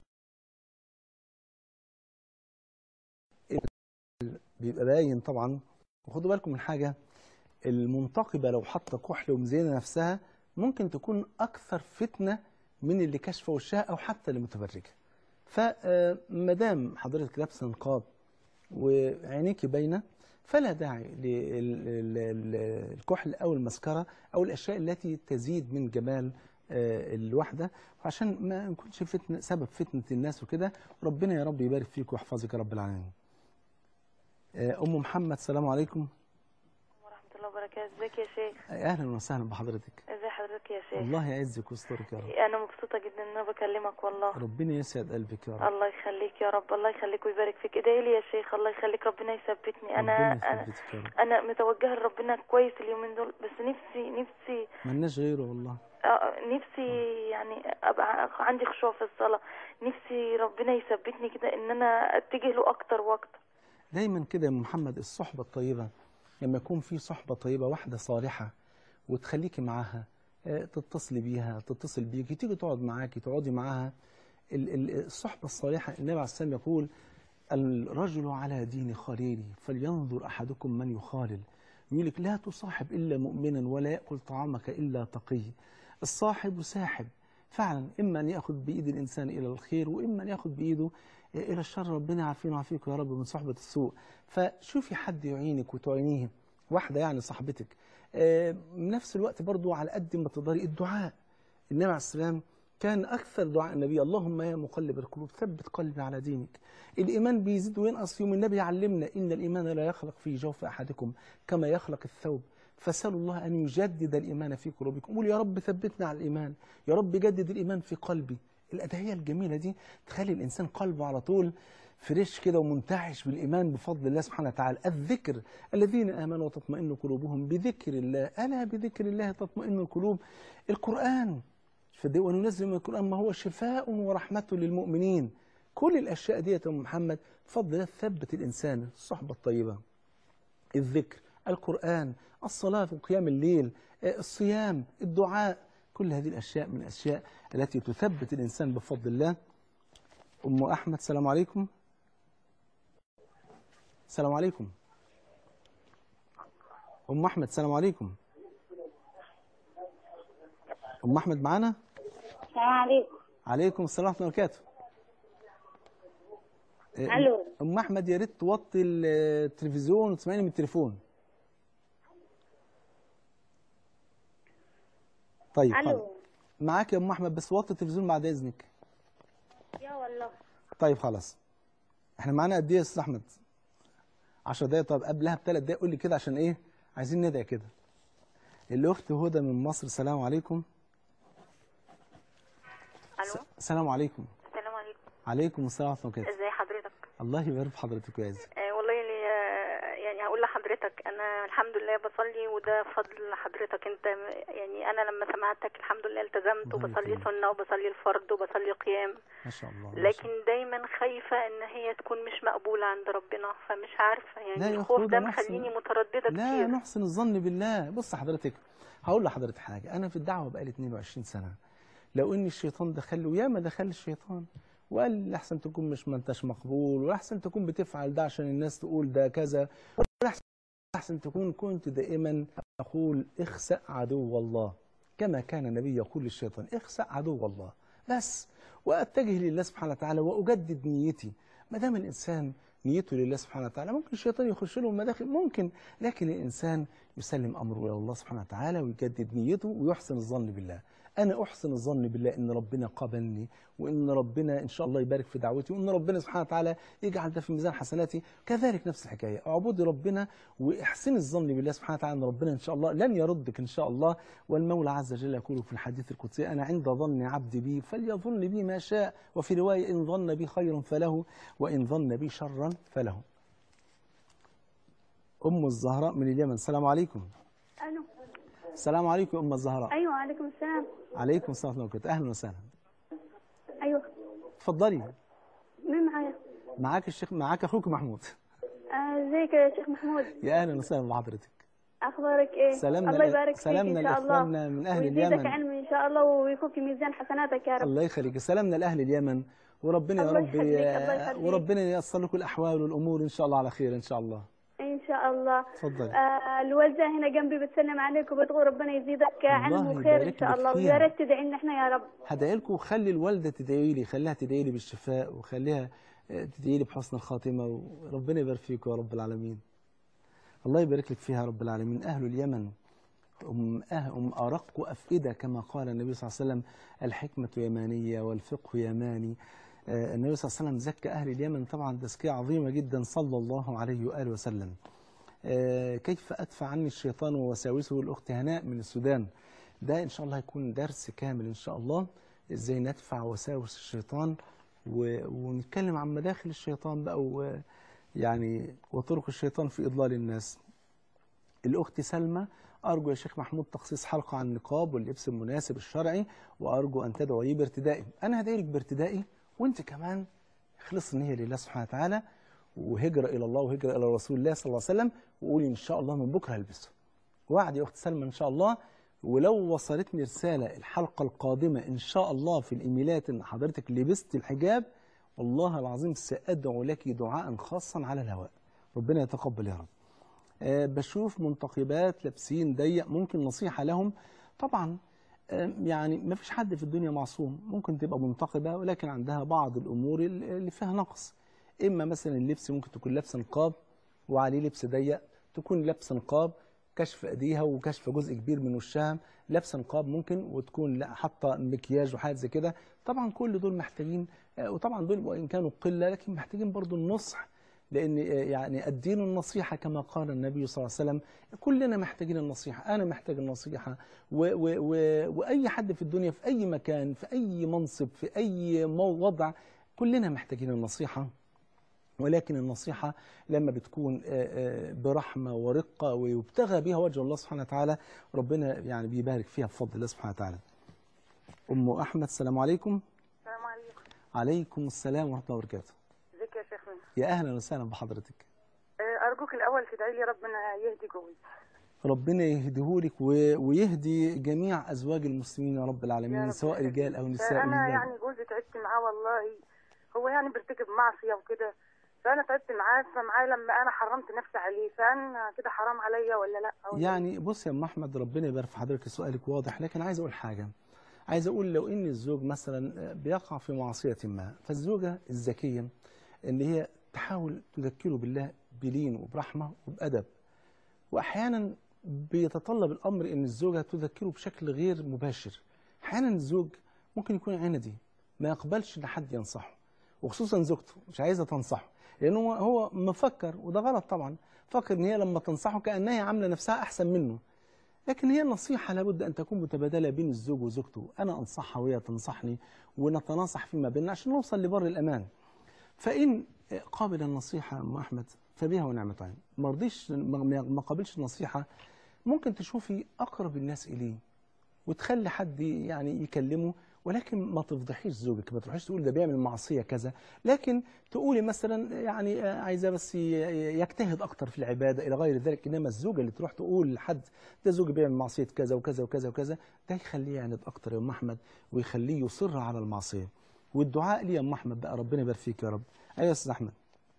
بيبقى باين طبعا. وخدوا بالكم من حاجه، المنتقبه لو حاطه كحل ومزينه نفسها ممكن تكون اكثر فتنه من اللي كاشفه وشها او حتى اللي متبرجه. فما دام حضرتك لابسه نقاب وعينيكي باينه فلا داعي للكحل او المسكره او الاشياء التي تزيد من جمال الوحده، عشان ما نكونش فتنه سبب فتنه الناس وكده. ربنا يا رب يبارك فيك ويحفظك يا رب العالمين. ام محمد، السلام عليكم ورحمه الله وبركاته. ازيك يا شيخ؟ اهلا وسهلا بحضرتك. ازي حضرتك يا شيخ؟ الله يعزك ويسترك يا رب. انا مبسوطه جدا ان انا بكلمك والله. ربنا يسعد قلبك يا رب. الله يخليك يا رب، الله يخليك ويبارك فيك. ادعي لي يا شيخ الله يخليك ربنا يثبتني. انا انا انا متوجهه لربنا كويس اليومين دول، بس نفسي نفسي مالناش غيره والله. اه نفسي يعني ابقى عندي خشوع في الصلاه، نفسي ربنا يثبتني كده ان انا اتجه له اكتر واكتر. دايما كده يا محمد، الصحبه الطيبه لما يكون في صحبه طيبه واحده صالحه وتخليكي معاها، تتصلي بيها تتصل بيكي تيجي تقعد معاكي تقعدي معاها. الصحبه الصالحه النبي عليه السلام يقول الرجل على دين خليله فلينظر احدكم من يخالل. يقول لك لا تصاحب الا مؤمنا ولا ياكل طعامك الا تقي. الصاحب ساحب فعلا، اما ان ياخذ بايد الانسان الى الخير واما ان ياخذ بايده الى الشر. ربنا يعافينا ويعافيك يا رب من صحبه السوء. فشوفي حد يعينك وتعينيه، واحده يعني صاحبتك. آه نفس الوقت برضو على قد ما تقدري الدعاء. النبي عليه السلام كان اكثر دعاء النبي اللهم يا مقلب القلوب ثبت قلبي على دينك. الايمان بيزيد وينقص يوم. النبي علمنا ان الايمان لا يخلق في جوف احدكم كما يخلق الثوب، فسألوا الله أن يجدد الإيمان في قلوبكم. قول يا رب ثبتنا على الإيمان، يا رب جدد الإيمان في قلبي. الأدعية الجميلة دي تخلي الإنسان قلبه على طول فريش كده ومنتعش بالإيمان بفضل الله سبحانه وتعالى. الذكر الذين آمنوا وتطمئن قلوبهم بذكر الله، ألا بذكر الله تطمئن القلوب. القرآن وننزل من القرآن ما هو شفاء ورحمة للمؤمنين. كل الأشياء دي يا محمد بفضل الله ثبت الإنسان. الصحبة الطيبة، الذكر، القرآن، الصلاة وقيام الليل، الصيام، الدعاء، كل هذه الأشياء من الأشياء التي تثبت الإنسان بفضل الله. أم أحمد، السلام عليكم. السلام عليكم أم أحمد. السلام عليكم أم أحمد معانا؟ السلام عليكم. عليكم السلام ورحمة الله وبركاته. ألو أم أحمد، يا ريت توطي التلفزيون وتسمعيني من التليفون. طيب ألو معاك يا أم أحمد، بس وطي التلفزيون بعد إذنك. يا والله. طيب خلاص. احنا معانا قد إيه يا أستاذ أحمد؟ عشر دقايق. طب قبلها بثلاث دقايق قول لي كده عشان إيه؟ عايزين ندعي كده. الأخت هدى من مصر، السلام عليكم. ألو السلام عليكم. السلام عليكم. عليكم السلام ورحمة الله وبركاته. ازي حضرتك؟ الله يبارك في حضرتك ويعزك. آه والله يعني هقول لحضرتك انا الحمد لله بصلي، وده فضل حضرتك انت. يعني انا لما سمعتك الحمد لله التزمت وبصلي سنه وبصلي الفرض وبصلي قيام ما شاء الله. لكن دايما خايفه ان هي تكون مش مقبوله عند ربنا، فمش عارفه يعني الخوف ده مخليني متردده كتير. لا نحسن الظن بالله. بص حضرتك، هقول لحضرتك حاجه. انا في الدعوه بقالي اتنين وعشرين سنه. لو ان الشيطان دخل له، ياما دخل الشيطان وقال احسن تكون مش ما انتش مقبول، واحسن تكون بتفعل ده عشان الناس تقول ده كذا، احسن تكون كنت دائما اقول اخسأ عدو الله، كما كان النبي يقول للشيطان اخسأ عدو الله بس، واتجه لله سبحانه وتعالى واجدد نيتي. ما دام الانسان نيته لله سبحانه وتعالى ممكن الشيطان يخش له مداخل، ممكن، لكن الانسان يسلم امره الى الله سبحانه وتعالى ويجدد نيته ويحسن الظن بالله. أنا أحسن الظن بالله إن ربنا قبلني، وإن ربنا إن شاء الله يبارك في دعوتي، وإن ربنا سبحانه وتعالى يجعل ده في ميزان حسناتي. كذلك نفس الحكاية، اعبدي ربنا واحسن الظن بالله سبحانه وتعالى إن ربنا إن شاء الله لن يردك إن شاء الله. والمولى عز وجل يقول في الحديث القدسي أنا عند ظن عبدي بي فليظن بي ما شاء، وفي رواية إن ظن بي خيرا فله وإن ظن بي شرا فله. ام الزهراء من اليمن. السلام عليكم. الو. السلام عليكم ام الزهراء. ايوه وعليكم السلام. عليكم السلام ورحمه الله. اهلا وسهلا. ايوه اتفضلي. مين معايا؟ معاك الشيخ، معاك اخوك محمود. ازيك يا شيخ محمود؟ يا اهلا وسهلا بحضرتك. اخبارك ايه؟ سلامنا الله يبارك فيك سلامنا ان شاء الله. لاخواننا من اهل اليمن. ويزيدك علم ان شاء الله ويكون في ميزان حسناتك يا رب. الله يخليك. سلامنا لاهل اليمن وربنا يا الله رب يخليك، الله يخليك. وربنا ييسر لكم الاحوال والامور ان شاء الله على خير ان شاء الله. ان شاء الله. اتفضلي. آه الوالده هنا جنبي بتسلم عليك وبتقول ربنا يزيدك علم الله وخير ان يبارك شاء لك الله، فيها. ويا ريت تدعي لنا احنا يا رب. هدعي لكم وخلي الوالده تدعي لي، خليها تدعي لي بالشفاء وخليها تدعي لي بحسن الخاتمه، وربنا يبارك فيكم يا رب العالمين. الله يبارك لك فيها يا رب العالمين. اهل اليمن هم أهم أرق أفئدة كما قال النبي صلى الله عليه وسلم: الحكمة يمانية والفقه يماني. آه النبي صلى الله عليه وسلم زكى أهل اليمن طبعا تزكية عظيمة جدا صلى الله عليه وآله وسلم. آه كيف أدفع عني الشيطان ووساوسه؟ الأخت هناء من السودان. ده إن شاء الله هيكون درس كامل إن شاء الله، إزاي ندفع وساوس الشيطان ونتكلم عن مداخل الشيطان بقى ويعني وطرق الشيطان في إضلال الناس. الأخت سلمى: أرجو يا شيخ محمود تخصيص حلقة عن النقاب واللبس المناسب الشرعي، وأرجو أن تدعو لي بارتدائي. أنا هدعي لك بارتدائي، وأنت كمان اخلص النية لله سبحانه وتعالى، وهجرة إلى الله وهجرة إلى رسول الله صلى الله عليه وسلم، وقولي إن شاء الله من بكرة هلبسه. وعد يا أخت سلمى إن شاء الله. ولو وصلتني رسالة الحلقة القادمة إن شاء الله في الإيميلات إن حضرتك لبست الحجاب، والله العظيم سأدعو لك دعاء خاصا على الهواء. ربنا يتقبل يا رب. أه بشوف منتقبات لابسين ضيق، ممكن نصيحة لهم؟ طبعا أه يعني ما فيش حد في الدنيا معصوم، ممكن تبقى منتقبة ولكن عندها بعض الأمور اللي فيها نقص. إما مثلا اللبس ممكن تكون لابسة نقاب وعليه لبس ضيق، تكون لابسة نقاب كشف ايديها وكشف جزء كبير من وشها، لابسه نقاب ممكن وتكون لا حاطه مكياج وحاجات زي كده. طبعا كل دول محتاجين، وطبعا دول وان كانوا قله لكن محتاجين برضو النصح، لان يعني الدين النصيحه كما قال النبي صلى الله عليه وسلم. كلنا محتاجين النصيحه، انا محتاج النصيحه و و و واي حد في الدنيا في اي مكان في اي منصب في اي وضع كلنا محتاجين النصيحه. ولكن النصيحة لما بتكون برحمة ورقة ويبتغى بها وجه الله سبحانه وتعالى، ربنا يعني بيبارك فيها بفضل الله سبحانه وتعالى. أم أحمد: السلام عليكم. السلام عليكم. عليكم السلام ورحمة الله وبركاته. ازيك يا شيخنا؟ يا أهلا وسهلا بحضرتك. أرجوك الأول تدعي لي ربنا يهدي جوزي. ربنا يهديهولك ويهدي جميع أزواج المسلمين يا رب العالمين، سواء رجال أو نساء. أنا يعني جوزي تعبت معاه والله، هو يعني بيرتكب معصية وكده، فأنا تعبت معاه فمعاه لما أنا حرمت نفسي عليه، فأنا كده حرام عليا ولا لأ؟ يعني بص يا أم أحمد، ربنا يبارك في حضرتك، سؤالك واضح، لكن عايز أقول حاجة. عايز أقول لو إن الزوج مثلا بيقع في معصية ما، فالزوجة الذكية إن هي تحاول تذكره بالله بلين وبرحمة وبأدب. وأحيانا بيتطلب الأمر إن الزوجة تذكره بشكل غير مباشر. أحيانا الزوج ممكن يكون عندي ما يقبلش إن حد ينصحه، وخصوصا زوجته مش عايزة تنصحه، لأنه هو مفكر، وده غلط طبعا، فكر إن هي لما تنصحه كأنها عاملة نفسها أحسن منه. لكن هي النصيحة لابد أن تكون متبادلة بين الزوج وزوجته، أنا أنصحها وهي تنصحني ونتناصح فيما بيننا عشان نوصل لبر الأمان. فإن قابل النصيحة أم أحمد فبها ونعمتين، ما رضيش ما قابلش النصيحة، ممكن تشوفي أقرب الناس إليه وتخلي حد يعني يكلمه، ولكن ما تفضحيش زوجك، ما تروحيش تقول ده بيعمل معصية كذا، لكن تقولي مثلا يعني عايزاه بس يجتهد أكتر في العبادة إلى غير ذلك. إنما الزوجة اللي تروح تقول لحد ده زوجي بيعمل معصية كذا وكذا وكذا وكذا، ده يخليه يعند أكتر يا أم أحمد، ويخليه يصر على المعصية. والدعاء لي يا أم أحمد بقى، ربنا يبارك فيك يا رب. أيوة يا أستاذ أحمد.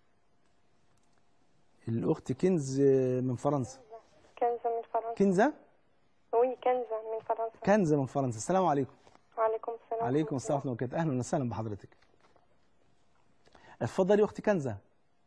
الأخت كنز من فرنسا. كنزة من فرنسا. كنزة؟ وي كنزة من فرنسا. كنزة من فرنسا. السلام عليكم. وعليكم السلام. عليكم السلام ورحمة الله وبركاته. أهلا وسهلا بحضرتك. اتفضلي يا أختي كنزة.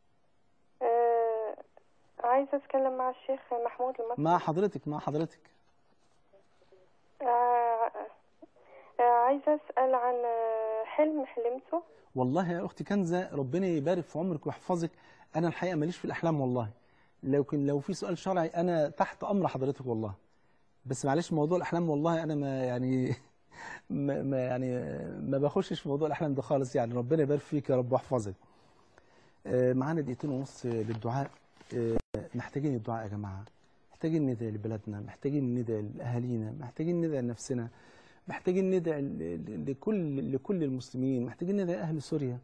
آه عايزة أتكلم مع الشيخ محمود المصري. مع حضرتك مع حضرتك. آه آه عايزة أسأل عن حلم حلمته. والله يا أختي كنزة ربنا يبارك في عمرك ويحفظك. أنا الحقيقة ماليش في الأحلام والله، لكن لو في سؤال شرعي أنا تحت أمر حضرتك والله، بس معلش موضوع الأحلام والله أنا ما يعني ما ما يعني ما بخشش في موضوع الأحلام ده خالص يعني. ربنا يبارك فيك يا رب ويحفظك. آه معانا دقيقتين ونص للدعاء. آه محتاجين الدعاء يا جماعة، محتاجين ندعي لبلدنا، محتاجين ندعي لأهالينا، محتاجين ندعي لنفسنا، محتاجين ندعي لكل لكل المسلمين، محتاجين ندعي أهل سوريا.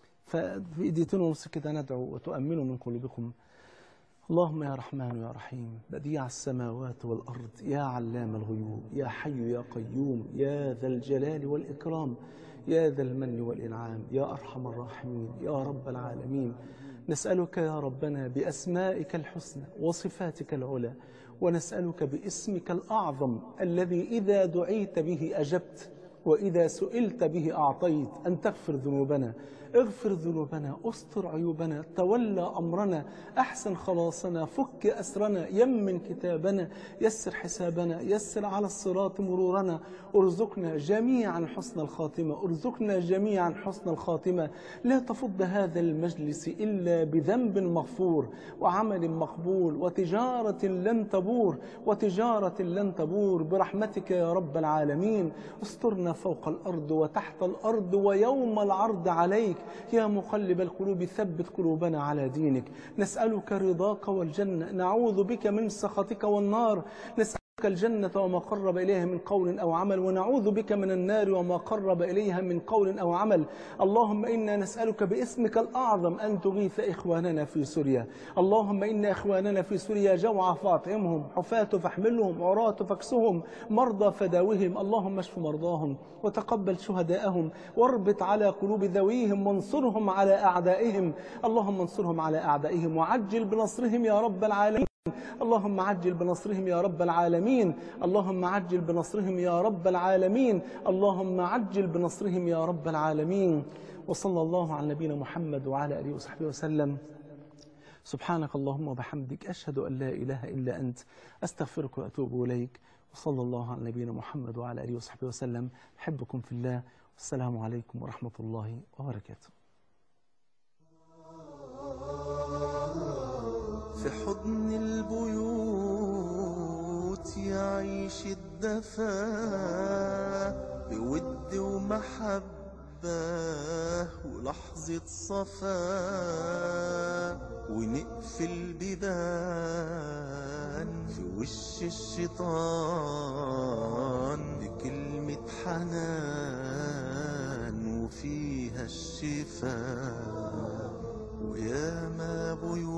ففي دقيقتين ونص كده ندعو وتؤمنوا من قلوبكم. اللهم يا رحمن يا رحيم بديع السماوات والأرض يا علام الغيوب يا حي يا قيوم يا ذا الجلال والإكرام يا ذا المن والإنعام يا أرحم الراحمين يا رب العالمين، نسألك يا ربنا بأسمائك الحسنى وصفاتك العلى، ونسألك باسمك الأعظم الذي إذا دعيت به أجبت وإذا سئلت به أعطيت، أن تغفر ذنوبنا، اغفر ذنوبنا، استر عيوبنا، تولى أمرنا، أحسن خلاصنا، فك أسرنا، يمن كتابنا، يسر حسابنا، يسر على الصراط مرورنا، ارزقنا جميعا حسن الخاتمة، ارزقنا جميعا حسن الخاتمة. لا تفض هذا المجلس إلا بذنب مغفور وعمل مقبول وتجارة لن تبور وتجارة لن تبور برحمتك يا رب العالمين. استرنا فوق الأرض وتحت الأرض ويوم العرض عليك يا مقلب القلوب ثبت قلوبنا على دينك. نسألك رضاك والجنة، نعوذ بك من سخطك والنار، نسألك الجنة وما قرب إليها من قول أو عمل، ونعوذ بك من النار وما قرب إليها من قول أو عمل. اللهم إنا نسألك باسمك الأعظم أن تغيث إخواننا في سوريا. اللهم إن إخواننا في سوريا جوعى فاطعمهم، حفاة فاحملهم، عراة فاكسهم، مرضى فداوهم. اللهم اشف مرضاهم وتقبل شهداءهم واربط على قلوب ذويهم وانصرهم على أعدائهم. اللهم انصرهم على أعدائهم وعجل بنصرهم يا رب العالمين. اللهم عجل بنصرهم يا رب العالمين. اللهم عجل بنصرهم يا رب العالمين. اللهم عجل بنصرهم يا رب العالمين. وصلى الله على نبينا محمد وعلى آله وصحبه وسلم. سبحانك اللهم وبحمدك أشهد أن لا إله إلا أنت أستغفرك وأتوب إليك. وصلى الله على نبينا محمد وعلى آله وصحبه وسلم. أحبكم في الله والسلام عليكم ورحمة الله وبركاته. في حضن البيوت يعيش الدفا بود ومحبة ولحظة صفا، ونقفل بيبان في وش الشيطان بكلمة حنان وفيها الشفاء. ويا ما بيوت